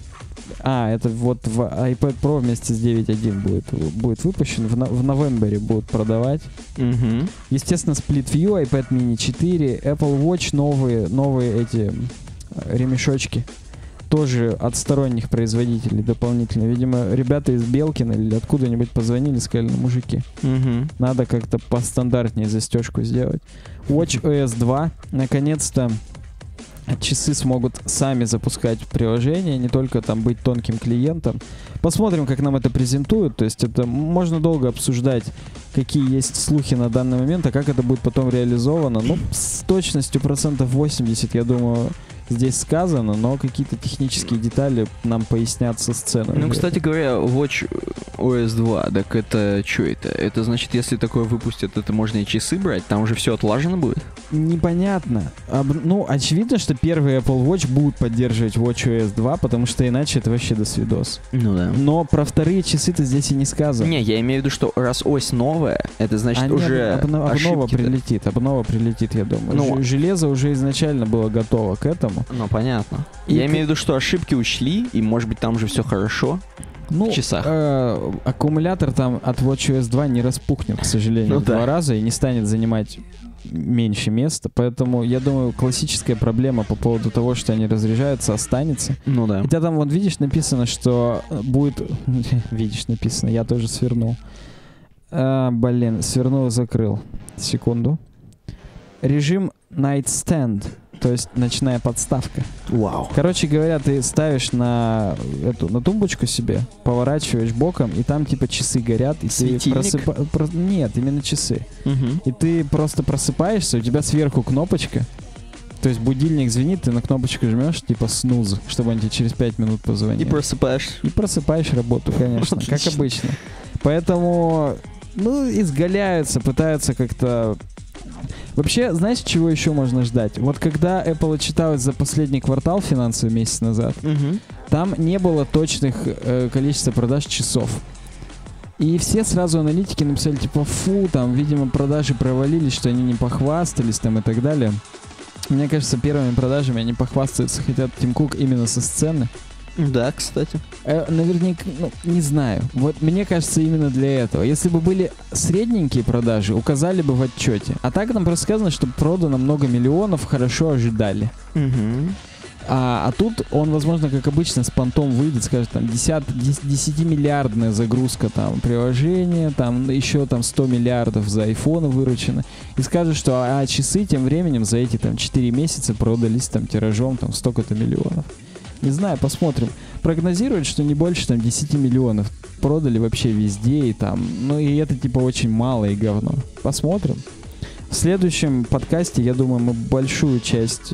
Это вот в iPad Pro вместе с 9.1 будет выпущен. В новембре будут продавать. Естественно, Split View, iPad Mini 4, Apple Watch, новые эти ремешочки. Тоже от сторонних производителей дополнительно. Видимо, ребята из Белкина или откуда-нибудь позвонили, сказали, мужики, надо как-то постандартнее застежку сделать. WatchOS 2. Наконец-то часы смогут сами запускать приложение, не только там быть тонким клиентом. Посмотрим, как нам это презентуют. То есть это можно долго обсуждать, какие есть слухи на данный момент, а как это будет потом реализовано. Ну, с точностью 80%, я думаю, здесь сказано, но какие-то технические детали нам пояснят со сцены. Ну, кстати говоря, Watch OS 2, так это что это? Это значит, если такое выпустят, это можно и часы брать? Там уже все отлажено будет? Непонятно. Ну, очевидно, что первые Apple Watch будут поддерживать Watch OS 2, потому что иначе это вообще досвидос. Ну да. Но про вторые часы-то здесь и не сказано. Не, я имею в виду, что раз ось новая, это значит уже обнова прилетит, я думаю. Ну, железо уже изначально было готово к этому. Ну, понятно. Я имею в виду, что ошибки учли, и, может быть, там уже все хорошо в часах. Аккумулятор там от WatchOS 2 не распухнет, к сожалению, в 2 раза и не станет занимать меньше места, поэтому, я думаю, классическая проблема по поводу того, что они разряжаются, останется. Ну да. Хотя там, вот видишь, написано, что будет... Видишь, написано, я тоже свернул. Свернул и закрыл. Секунду. Режим Nightstand, то есть ночная подставка. Вау. Короче говоря, ты ставишь на тумбочку себе, поворачиваешь боком, и там типа часы горят, и светильник? ты Нет, именно часы. Угу. И ты просто просыпаешься, у тебя сверху кнопочка, то есть будильник звенит, ты на кнопочку жмешь, типа снуз, чтобы он тебе через 5 минут позвонил. И просыпаешь. И просыпаешь работу, конечно, как обычно. Поэтому, изгаляются, пытаются как-то... Вообще, знаешь, чего еще можно ждать? Вот когда Apple отчиталась за последний квартал финансовый месяц назад, там не было точных количества продаж часов. И все сразу аналитики написали, типа, там, видимо, продажи провалились, что они не похвастались там и так далее. Мне кажется, первыми продажами они похвастаются хотят Тим Кук именно со сцены. Да, кстати. Наверняка, не знаю. Вот мне кажется, именно для этого. Если бы были средненькие продажи, указали бы в отчете. А так нам просто сказано, что продано много миллионов, хорошо ожидали. Угу. А тут он, возможно, как обычно, с понтом выйдет, скажет, там, 10-миллиардная загрузка там приложения, там еще там 100 миллиардов за iPhone выручено. И скажет, что часы тем временем за эти там 4 месяца продались там тиражом там столько-то миллионов. Не знаю, посмотрим. Прогнозируют, что не больше там 10 миллионов продали вообще везде и там. И это типа очень мало и говно. Посмотрим. В следующем подкасте, я думаю, мы большую часть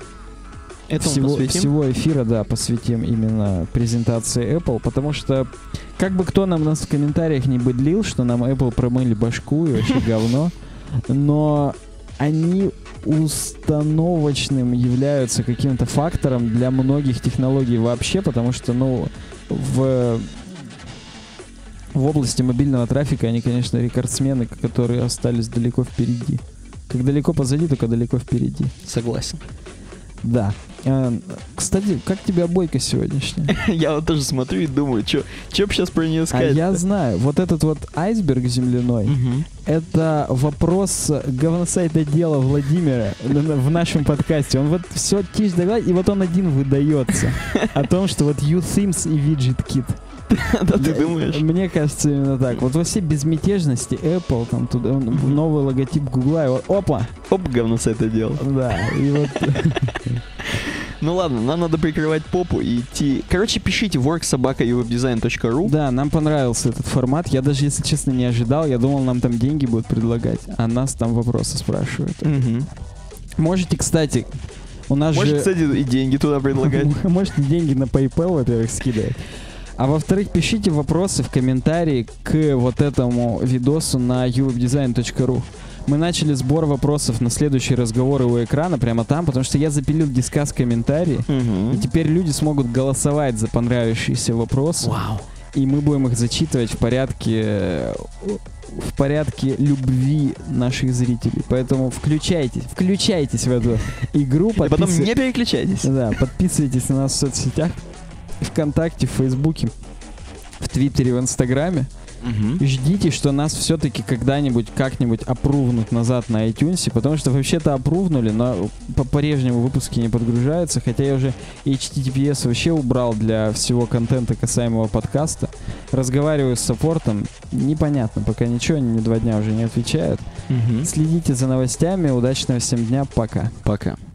всего эфира, посвятим именно презентации Apple, потому что как бы кто нам нас в комментариях не быдлил, что нам Apple промыли башку и вообще говно, но они установочным являются каким-то фактором для многих технологий вообще, потому что, в области мобильного трафика они, конечно, рекордсмены, которые остались далеко впереди. Как далеко позади, только далеко впереди. Согласен. Да. Кстати, как тебе обойка сегодняшняя? Я вот тоже смотрю и думаю, что бы сейчас про нее сказать. Я знаю, вот этот вот айсберг земляной, это вопрос говносайта дела Владимира в нашем подкасте. Он вот все тишь да гладь, и вот он один выдается о том, что вот UThemes и WidgetKit. Да, ты думаешь? Мне кажется, именно так. Вот во всей безмятежности Apple, там туда новый логотип Гугла, и вот опа! Оп, говносайта дела. Да, и вот... Ну ладно, нам надо прикрывать попу и идти... Короче, пишите worksobaka.uwebdesign.ru. Да, нам понравился этот формат. Я даже, если честно, не ожидал. Я думал, нам там деньги будут предлагать, а нас там вопросы спрашивают. Угу. Можете, кстати, у нас кстати, и деньги туда предлагать. Можете деньги на PayPal, во-первых, скидывать. А во-вторых, пишите вопросы в комментарии к вот этому видосу на uwebdesign.ru. Мы начали сбор вопросов на следующие разговоры у экрана прямо там, потому что я запилил дискасс комментарии, и теперь люди смогут голосовать за понравившиеся вопросы. Вау. И мы будем их зачитывать в порядке любви наших зрителей. Поэтому включайтесь в эту игру. И потом не переключайтесь. Да, подписывайтесь на нас в соцсетях. ВКонтакте, в Фейсбуке, в Твиттере, в Инстаграме. Ждите, что нас все-таки когда-нибудь как-нибудь опрувнут назад на iTunes, потому что вообще-то опрувнули, но по-прежнему выпуски не подгружаются, хотя я уже HTTPS вообще убрал для всего контента касаемого подкаста. Разговариваю с саппортом, непонятно, пока ничего, они 2 дня уже не отвечают. Следите за новостями, удачного всем дня, пока. Пока.